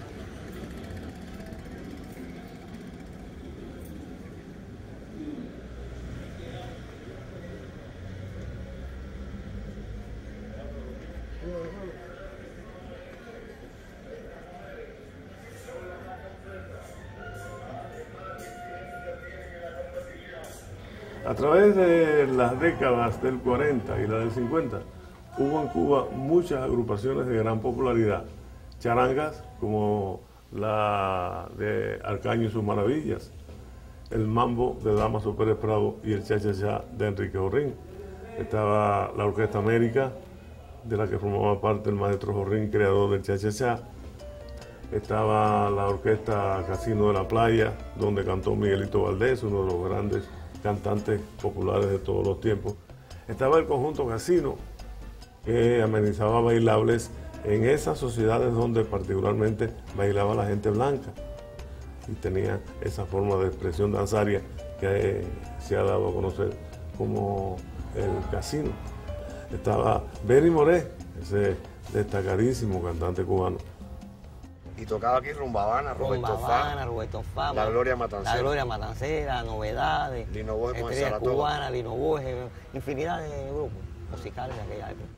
A través de las décadas del 40 y la del 50, hubo en Cuba muchas agrupaciones de gran popularidad. Charangas como la de Arcaño y sus Maravillas, el Mambo de Damaso Pérez Prado y el Cha-Cha-Cha de Enrique Jorrín. Estaba la Orquesta América, de la que formaba parte el maestro Jorrín, creador del Cha-Cha-Cha. Estaba la Orquesta Casino de la Playa, donde cantó Miguelito Valdés, uno de los grandes cantantes populares de todos los tiempos. Estaba el conjunto Casino, que amenizaba bailables en esas sociedades donde particularmente bailaba la gente blanca y tenía esa forma de expresión danzaria que se ha dado a conocer como el casino. Estaba Benny Moré, ese destacadísimo cantante cubano. Y tocaba aquí Rumbabana, Roberto Fá, La Gloria Matancera. La Gloria Matancera, Novedades, Lino Borges con Estrella Saratoga. Cubana, Lino Borges, infinidad de grupos musicales de aquella época.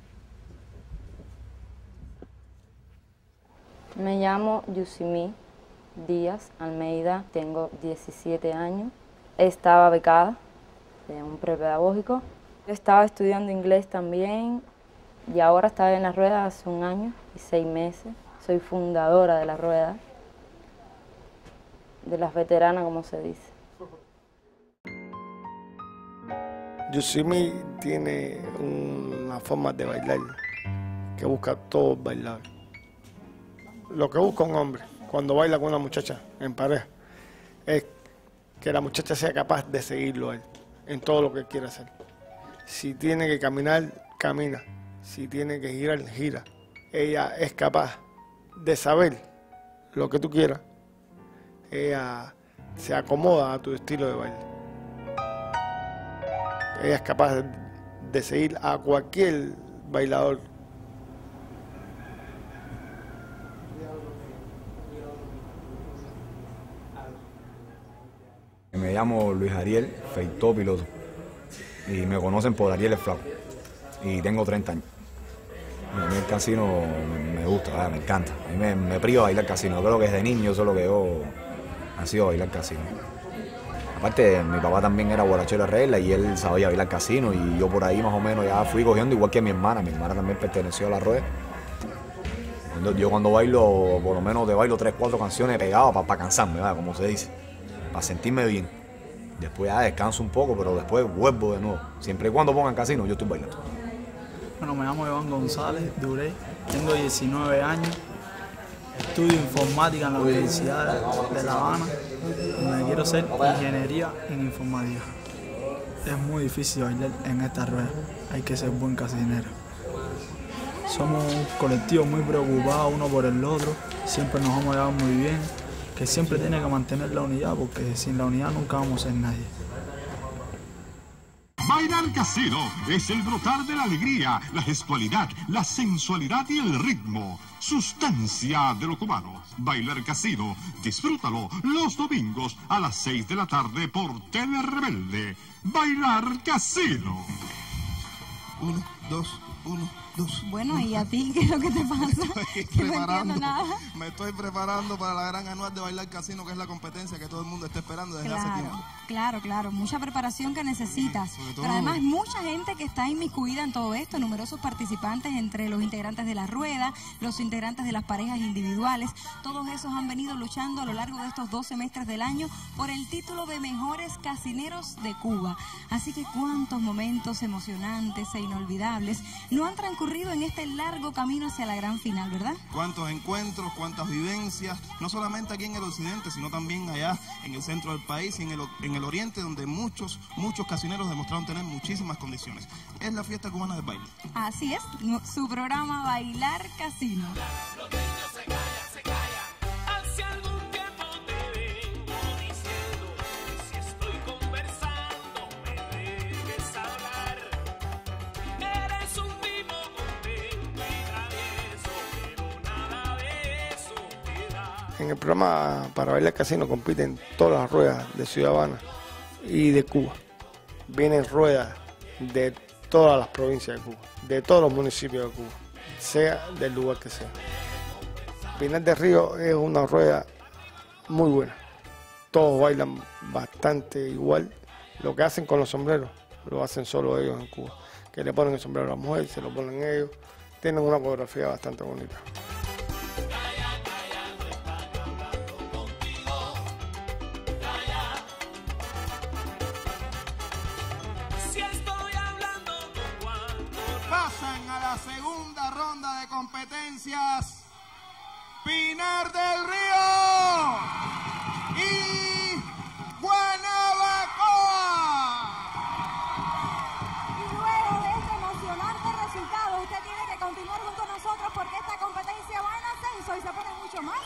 Me llamo Yusimí Díaz Almeida, tengo 17 años. Estaba becada un prepedagógico. Estaba estudiando inglés también y ahora estaba en la rueda hace 1 año y 6 meses. Soy fundadora de la rueda, de las veteranas, como se dice. Yusimi tiene una forma de bailar que busca todo bailar. Lo que busca un hombre cuando baila con una muchacha en pareja es que la muchacha sea capaz de seguirlo a él en todo lo que él quiera hacer. Si tiene que caminar, camina. Si tiene que girar, gira. Ella es capaz de saber lo que tú quieras. Ella se acomoda a tu estilo de baile. Ella es capaz de seguir a cualquier bailador. Me llamo Luis Ariel Feitó Piloto y me conocen por Ariel el Flaco y tengo 30 años. A mí el casino me gusta, me encanta. A mí me priva bailar casino. Creo que desde niño eso es lo que yo ha sido bailar casino. Aparte, mi papá también era borrachero de regla y él sabía bailar casino y yo por ahí más o menos ya fui cogiendo, igual que mi hermana. Mi hermana también perteneció a la rueda. Entonces, yo cuando bailo, por lo menos te bailo 3, 4 canciones pegadas para cansarme, ¿verdad? Como se dice, para sentirme bien. Después ya descanso un poco, pero después vuelvo de nuevo. Siempre y cuando pongan casino, yo estoy bailando. Bueno, me llamo Iván González Duré, tengo 19 años, estudio informática en la Universidad de La Habana, donde quiero hacer ingeniería en informática. Es muy difícil bailar en esta rueda, hay que ser buen casinero. Somos un colectivo muy preocupado uno por el otro, siempre nos vamos a llevar muy bien, que siempre tiene que mantener la unidad, porque sin la unidad nunca vamos a ser nadie. Bailar casino es el brotar de la alegría, la gestualidad, la sensualidad y el ritmo. Sustancia de lo cubano. Bailar casino, disfrútalo los domingos a las 6 de la tarde por Tele Rebelde. Bailar casino. 1, 2, 1, 2. Bueno, ¿y a ti qué es lo que te pasa? Que no entiendo nada. Me estoy preparando para la gran anual de Bailar Casino, que es la competencia que todo el mundo está esperando desde hace tiempo. Claro, mucha preparación que necesitas. Pero además mucha gente que está inmiscuida en todo esto, numerosos participantes entre los integrantes de la rueda, los integrantes de las parejas individuales, todos esos han venido luchando a lo largo de estos 2 semestres del año por el título de mejores casineros de Cuba. Así que cuántos momentos emocionantes e inolvidables no han transcurrido en este largo camino hacia la gran final, ¿verdad? Cuántos encuentros, cuántas vivencias, no solamente aquí en el occidente, sino también allá en el centro del país y en el oriente, donde muchos casineros demostraron tener muchísimas condiciones. Es la fiesta cubana del baile. Así es, su programa Bailar Casino. Los niños se callan. Hace algún tiempo te vengo diciendo que si estoy conversando me dejes hablar. Eres un tipo contento y travieso, pero nada de eso te da. En el programa para Bailar Casino compiten todas las ruedas de Ciudad Habana y de Cuba. Vienen ruedas de todas las provincias de Cuba, de todos los municipios de Cuba, sea del lugar que sea. Pinar del Río es una rueda muy buena. Todos bailan bastante igual. Lo que hacen con los sombreros, lo hacen solo ellos en Cuba. Que le ponen el sombrero a la mujer, se lo ponen ellos. Tienen una coreografía bastante bonita. Pasan a la segunda ronda de competencias Pinar del Río y Guanabacoa. Y luego de este emocionante resultado, usted tiene que continuar junto a nosotros porque esta competencia va en ascenso y se pone mucho más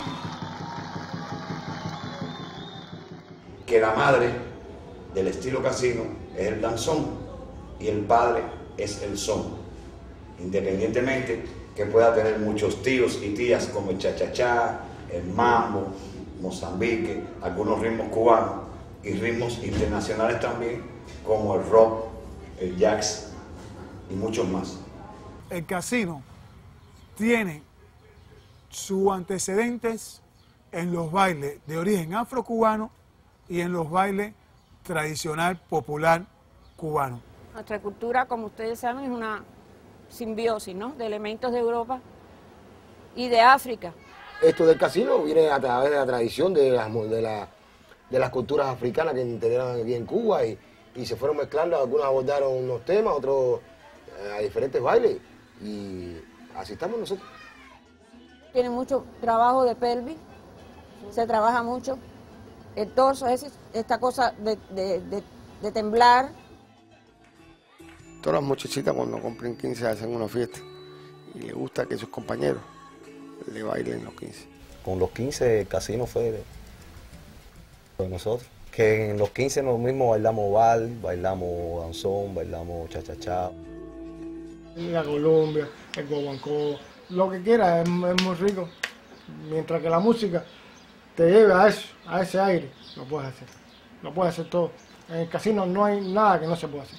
caliente. Que la madre del estilo casino es el danzón y el padre es el son, independientemente que pueda tener muchos tíos y tías como el cha-cha-cha, el mambo, Mozambique, algunos ritmos cubanos y ritmos internacionales también como el rock, el jazz y muchos más. El casino tiene sus antecedentes en los bailes de origen afrocubano y en los bailes tradicional popular cubano. Nuestra cultura, como ustedes saben, es una simbiosis, ¿no?, de elementos de Europa y de África. Esto del casino viene a través de la tradición de las culturas africanas que integraban aquí en Cuba y se fueron mezclando. Algunos abordaron unos temas, otros a diferentes bailes, y así estamos nosotros. Tiene mucho trabajo de pelvis, se trabaja mucho el torso, esta cosa de temblar. Todas las muchachitas cuando cumplen 15 hacen una fiesta y les gusta que sus compañeros le bailen los 15. Con los 15 el casino fue de nosotros. Que en los 15 nosotros mismos bailamos vals, bailamos danzón, bailamos cha-cha-cha. La Colombia, el guaguancó, lo que quiera, es muy rico. Mientras que la música te lleve a eso, a ese aire, lo puedes hacer. Lo puedes hacer todo. En el casino no hay nada que no se pueda hacer.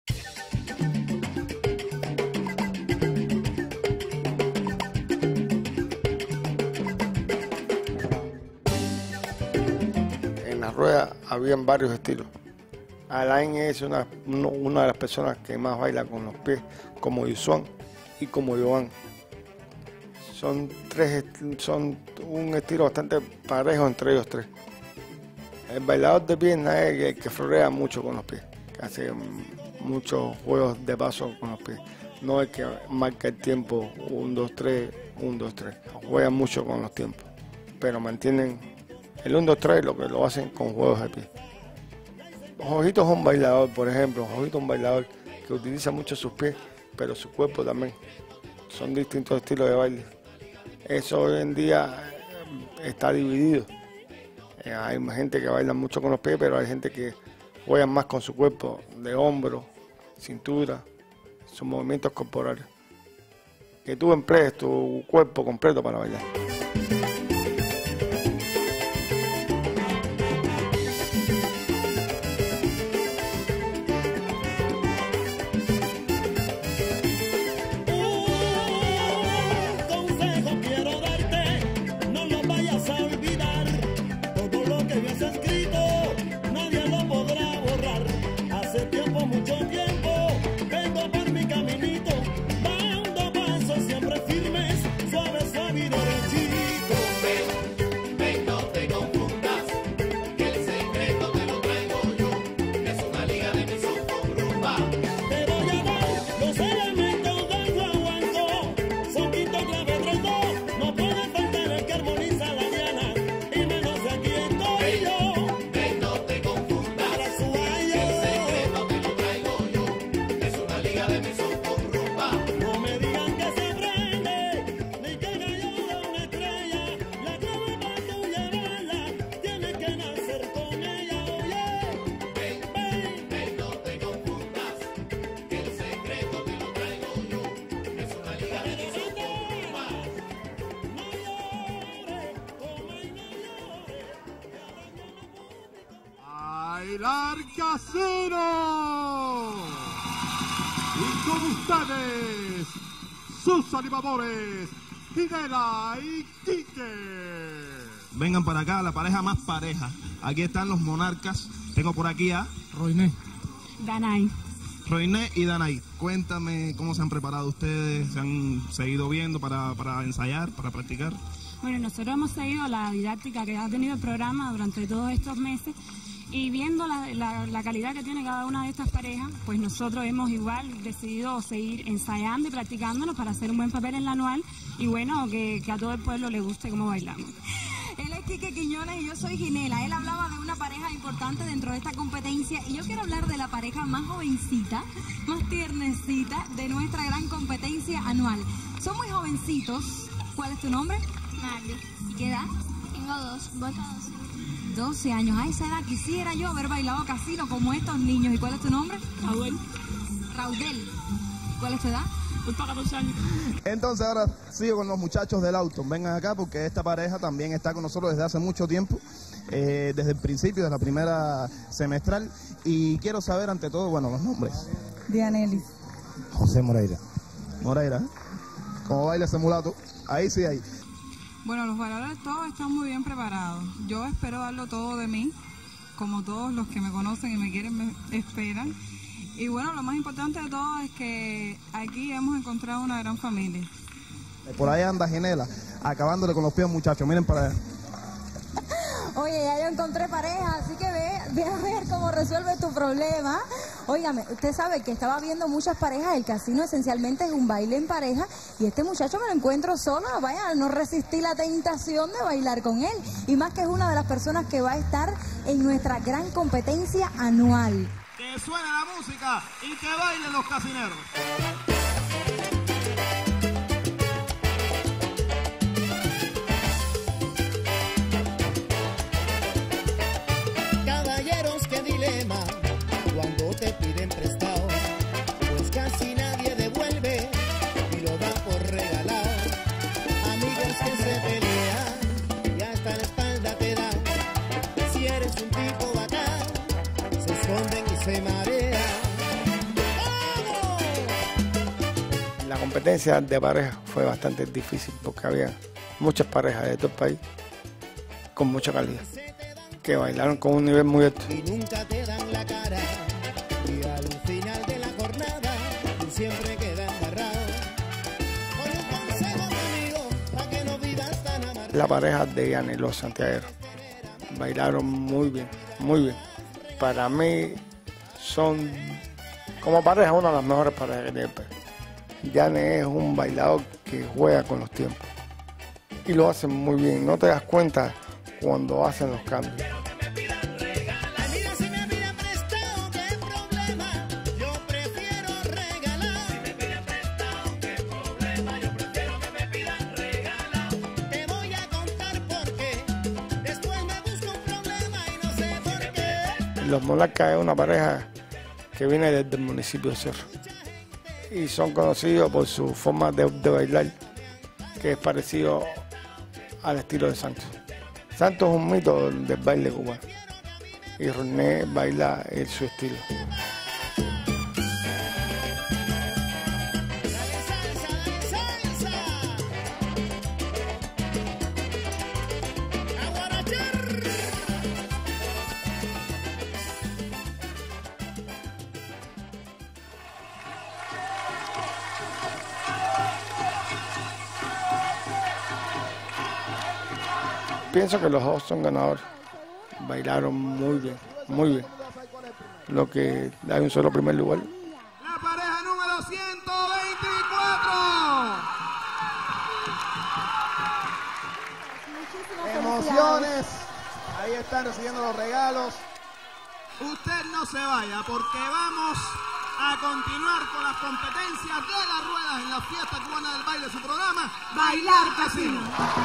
En la rueda habían varios estilos. Alain es una de las personas que más baila con los pies, como Yusuan y como Joan. Son un estilo bastante parejo entre ellos tres. El bailador de pierna es el que florea mucho con los pies, que hace muchos juegos de paso con los pies. No es que marca el tiempo 1, 2, 3, 1, 2, 3. Juegan mucho con los tiempos, pero mantienen el 1, 2, 3, lo que lo hacen con juegos de pies. Jojito es un bailador, por ejemplo. Jojito es un bailador que utiliza mucho sus pies, pero su cuerpo también. Son distintos estilos de baile. Eso hoy en día está dividido. Hay gente que baila mucho con los pies, pero hay gente que juega más con su cuerpo, de hombro, cintura, sus movimientos corporales. Que tú emplees tu cuerpo completo para bailar. Bailar casero. Y con ustedes, sus animadores, Ginela y Quique. Vengan para acá, la pareja más pareja. Aquí están los monarcas. Tengo por aquí a Roiné. Danay. Roiné y Danay. Cuéntame cómo se han preparado ustedes, se han seguido viendo para ensayar, para practicar. Bueno, nosotros hemos seguido la didáctica que ha tenido el programa durante todos estos meses y viendo la calidad que tiene cada una de estas parejas, pues nosotros hemos igual decidido seguir ensayando y practicándonos para hacer un buen papel en la anual y bueno, que a todo el pueblo le guste cómo bailamos. Él es Quique Quiñones y yo soy Ginela. Él hablaba de una pareja importante dentro de esta competencia y yo quiero hablar de la pareja más jovencita, más tiernecita de nuestra gran competencia anual. Son muy jovencitos. ¿Cuál es tu nombre? Nadie. ¿Y qué edad? Tengo 2. ¿Vos? 12 años. A esa edad quisiera yo haber bailado casino como estos niños. ¿Y cuál es tu nombre? Raúl. Raudel. ¿Cuál es tu edad? Voy para 14 años. Entonces ahora sigo con los muchachos del auto. Vengan acá porque esta pareja también está con nosotros desde hace mucho tiempo, desde el principio, de la primera semestral. Y quiero saber ante todo, bueno, los nombres. Dianelis. José Moreira. Moreira, ¿cómo baila ese mulato? Ahí sí, ahí. Bueno, los bailadores todos están muy bien preparados. Yo espero darlo todo de mí, como todos los que me conocen y me quieren me esperan. Y bueno, lo más importante de todo es que aquí hemos encontrado una gran familia. Por ahí anda Ginela, acabándole con los pies, muchachos. Miren para allá. Oye, ya yo encontré pareja, así que ve a ver cómo resuelve tu problema. Óigame, usted sabe que estaba viendo muchas parejas, el casino esencialmente es un baile en pareja, y este muchacho me lo encuentro solo, vaya, no resistí la tentación de bailar con él, y más que es una de las personas que va a estar en nuestra gran competencia anual. Que suene la música y que bailen los casineros. Caballeros, qué dilema cuando te piden prestado, pues casi nadie devuelve y lo da por regalado. Amigos que se pelean y hasta la espalda te dan, si eres un tipo bacán, se esconden y se marean. La competencia de pareja fue bastante difícil porque había muchas parejas de todo el país con mucha calidad, que bailaron con un nivel muy alto. Y nunca te dan la cara, y al final de la jornada tú siempre quedas embarrado. Con un consejo, amigo, para que no vivas tan amarrado. La pareja de Kearny, los santiagueros, bailaron muy bien, muy bien. Para mí son, como pareja, una de las mejores parejas que tiene el país. Kearny es un bailador que juega con los tiempos y lo hacen muy bien, no te das cuenta cuando hacen los cambios. Los Monarcas es una pareja que viene desde el municipio de Cerro y son conocidos por su forma de bailar, que es parecido al estilo de Santos. Santos es un mito del baile cubano y René baila en su estilo. Pienso que los dos son ganadores. Bailaron muy bien, muy bien. Lo que hay un solo primer lugar. La pareja número 124. Emociones. Ahí están recibiendo los regalos. Usted no se vaya porque vamos a continuar con las competencias de las ruedas en la fiesta cubana del baile, su programa Bailar Casino.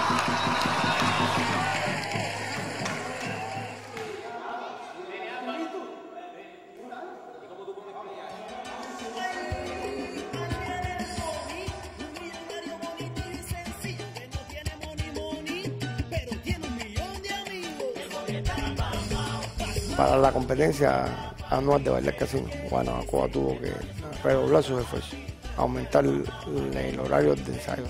Para la competencia anual de Bailar Casino, Guanabacoa tuvo que redoblar sus esfuerzos, aumentar el horario de ensayo.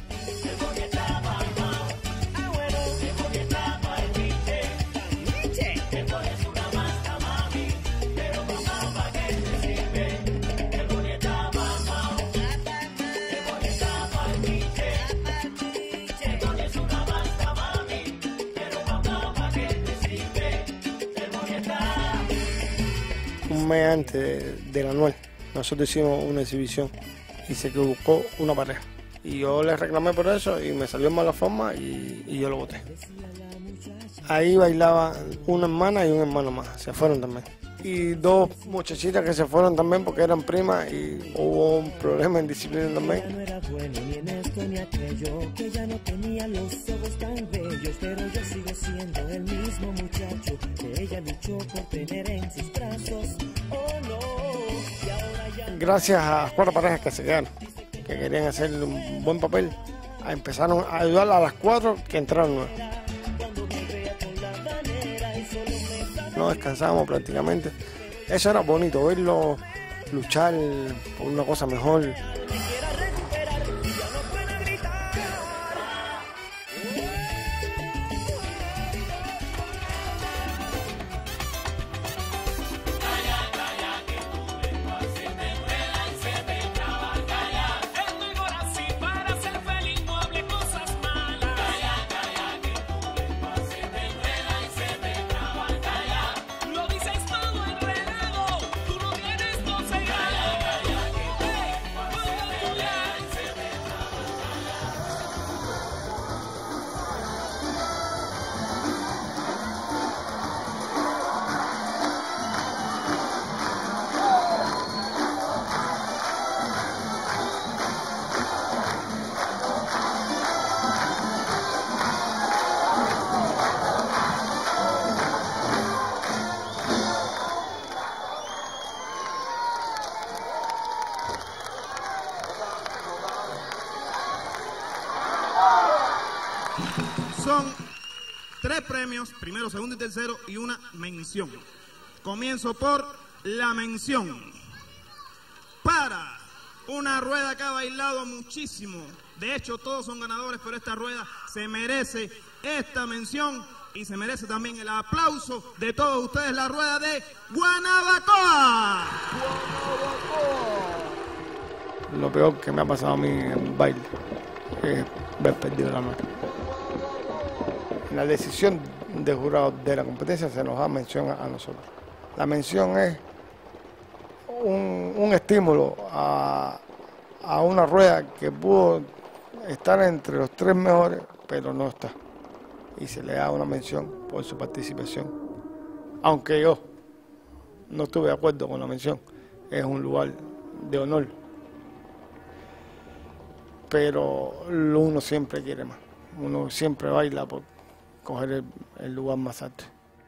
Un mes antes del anual, nosotros hicimos una exhibición y se equivocó una pareja. Y yo le reclamé por eso y me salió en mala forma y yo lo boté. Ahí bailaba una hermana y un hermano más, se fueron también. Y dos muchachitas que se fueron también porque eran primas y hubo un problema en disciplina también. No era bueno ni en esto ni aquello, que ya no tenía los ojos tan bellos, pero yo sigo siendo el mismo muchacho que ella luchó por tener en sus brazos. Oh no, y ahora ya... Gracias a las 4 parejas que se quedaron, que querían hacer un buen papel, empezaron a ayudar a las 4 que entraron nuevas. No descansábamos prácticamente. Eso era bonito, verlo luchar por una cosa mejor. son 3 premios, primero, segundo y tercero, y una mención. Comienzo por la mención. Para una rueda que ha bailado muchísimo. De hecho, todos son ganadores, pero esta rueda se merece esta mención y se merece también el aplauso de todos ustedes. La rueda de Guanabacoa. Lo peor que me ha pasado a mí en baile es haber perdido la noche. En la decisión de jurado de la competencia se nos da mención a nosotros. La mención es un estímulo a una rueda que pudo estar entre los 3 mejores, pero no está. Y se le da una mención por su participación. Aunque yo no estuve de acuerdo con la mención, es un lugar de honor. Pero uno siempre quiere más. Uno siempre baila por coger el lugar más alto.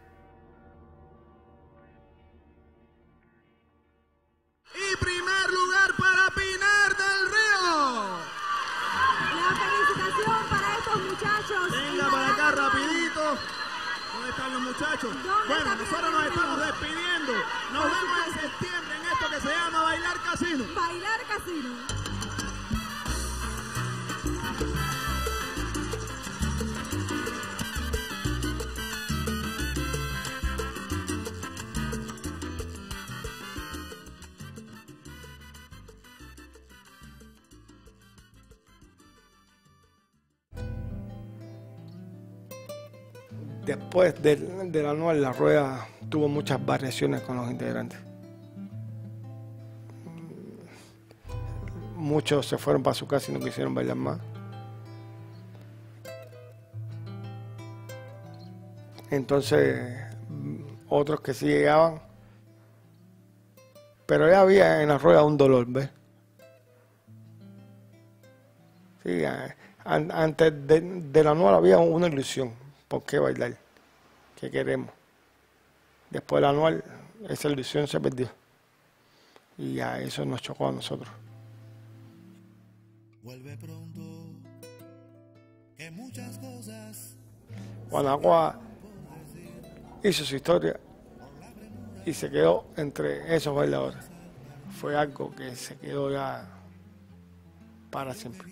Y primer lugar para Pinar del Río. La felicitación para estos muchachos. Venga para acá rapidito. ¿Dónde están los muchachos? Bueno, nosotros nos estamos despidiendo. Nos vemos en septiembre en esto que se llama Bailar Casino. Bailar Casino. Después del anual, la rueda tuvo muchas variaciones con los integrantes. Muchos se fueron para su casa y no quisieron bailar más. Entonces, otros que sí llegaban, pero ya había en la rueda un dolor, ¿ves? Sí, antes del anual había una ilusión. ¿Por qué bailar? ¿Qué queremos? Después del anual, esa ilusión se perdió. Y a eso nos chocó a nosotros. Vuelve pronto, que muchas cosas. Guanabacoa hizo su historia y se quedó entre esos bailadores. Fue algo que se quedó ya para siempre.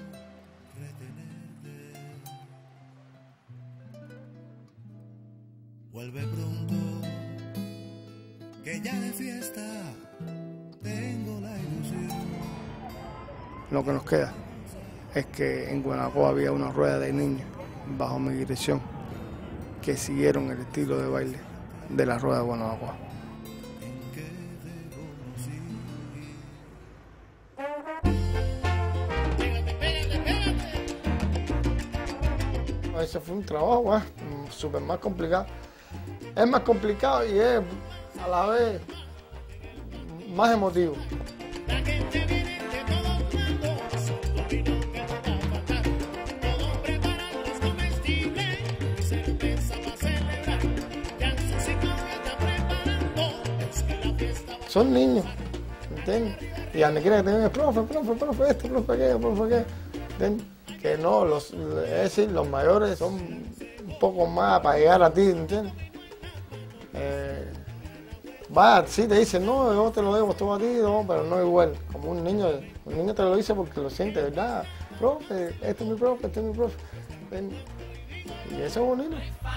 Vuelve pronto, que ya de fiesta tengo la ilusión. Lo que nos queda es que en Guanabacoa había una rueda de niños bajo mi dirección que siguieron el estilo de baile de la rueda de Guanabacoa. Ese fue un trabajo súper más complicado. Es más complicado y es a la vez más emotivo. Son niños, ¿entiendes? Y donde quiera que te digan, profe, esto, profe, aquello, ¿entiendes? Que no, es decir, los mayores son un poco más para llegar a ti, ¿entiendes? Sí te dicen, no, yo te lo debo todo a ti, no, pero no igual. Como un niño te lo dice porque lo siente, ¿verdad? Profe, este es mi profe, ¿entiendes? Y eso es bonito.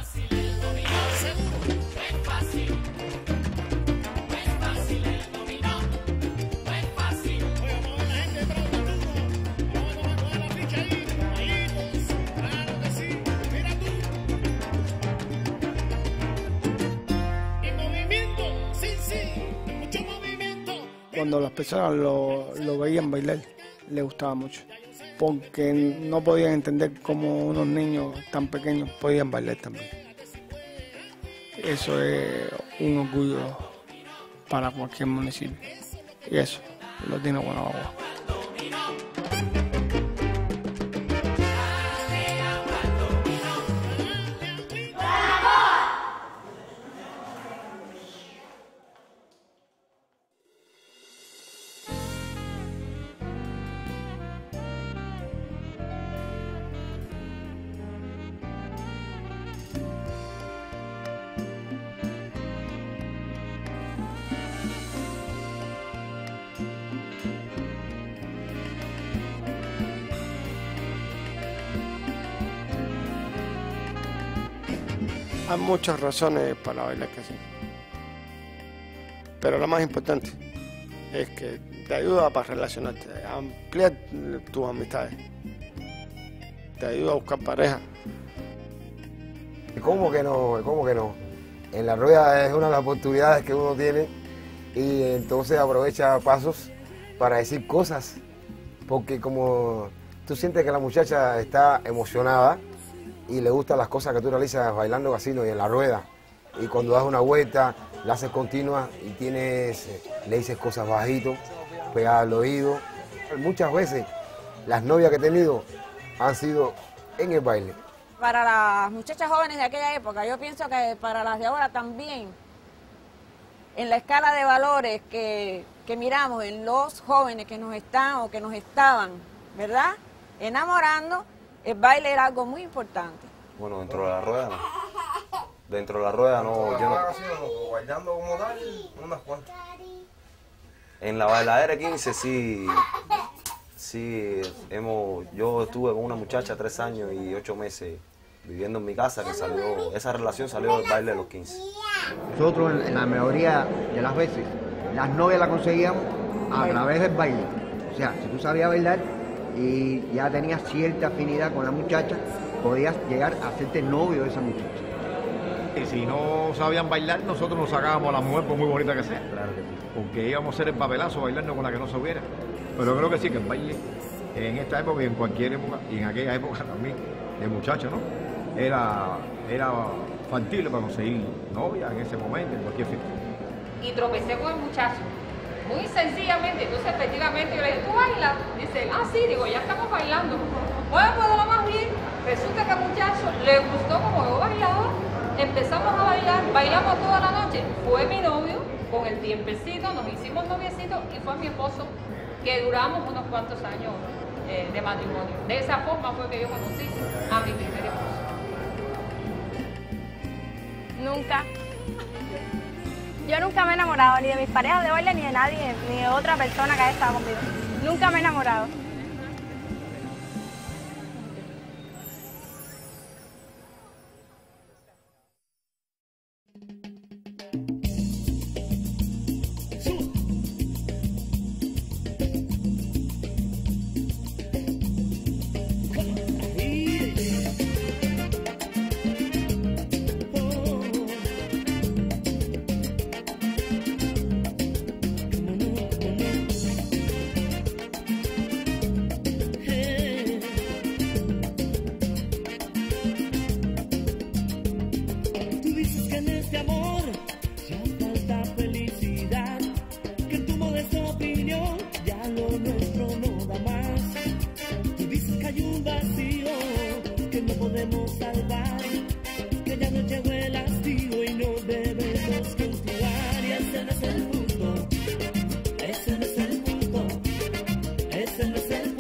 Cuando las personas lo veían bailar, les gustaba mucho, porque no podían entender cómo unos niños tan pequeños podían bailar también. Eso es un orgullo para cualquier municipio, y eso lo tiene Guanabacoa. Hay muchas razones para bailar casino, pero la más importante es que te ayuda para relacionarte, ampliar tus amistades, te ayuda a buscar pareja. ¿Cómo que no? ¿Cómo que no? En la rueda es una de las oportunidades que uno tiene y entonces aprovecha pasos para decir cosas, porque como tú sientes que la muchacha está emocionada y le gustan las cosas que tú realizas bailando casino y en la rueda, y cuando das una vuelta la haces continua y le dices cosas bajito, pegadas al oído. Muchas veces las novias que he tenido han sido en el baile. Para las muchachas jóvenes de aquella época, yo pienso que para las de ahora también, en la escala de valores que miramos en los jóvenes que nos están o que nos estaban, ¿verdad?, enamorando, el baile era algo muy importante. Bueno, dentro de la rueda no. Dentro de la rueda no, yo no. Bailando como tal, unas cuantas. En la bailadera 15 yo estuve con una muchacha 3 años y 8 meses viviendo en mi casa, que esa relación salió del baile de los 15. Nosotros en la mayoría de las veces, las novias las conseguíamos a través del baile. O sea, si tú sabías bailar y ya tenías cierta afinidad con la muchacha, podías llegar a hacerte novio de esa muchacha. Y si no sabían bailar, nosotros nos sacábamos a la mujer por muy bonita que sea. Claro que sí. Porque íbamos a hacer el papelazo bailando con la que no supiera. Pero creo que sí, que el baile en esta época y en cualquier época, y en aquella época también, de muchachos, ¿no?, era factible para conseguir novia en ese momento, en cualquier fiesta. Y tropecé con el muchacho, muy sencillamente. Entonces efectivamente yo le dije, ¿tú bailas? Dice, ah, sí. Digo, ya estamos bailando. Bueno, pues lo más bien, resulta que al muchacho le gustó como yo bailaba. Empezamos a bailar, bailamos toda la noche. Fue mi novio, con el tiempecito nos hicimos noviecitos y fue mi esposo, que duramos unos cuantos años de matrimonio. De esa forma fue que yo conocí a mi primer esposo. Nunca. Yo nunca me he enamorado ni de mis parejas de baile, ni de nadie, ni de otra persona que haya estado conmigo. Nunca me he enamorado. Ese no es el punto.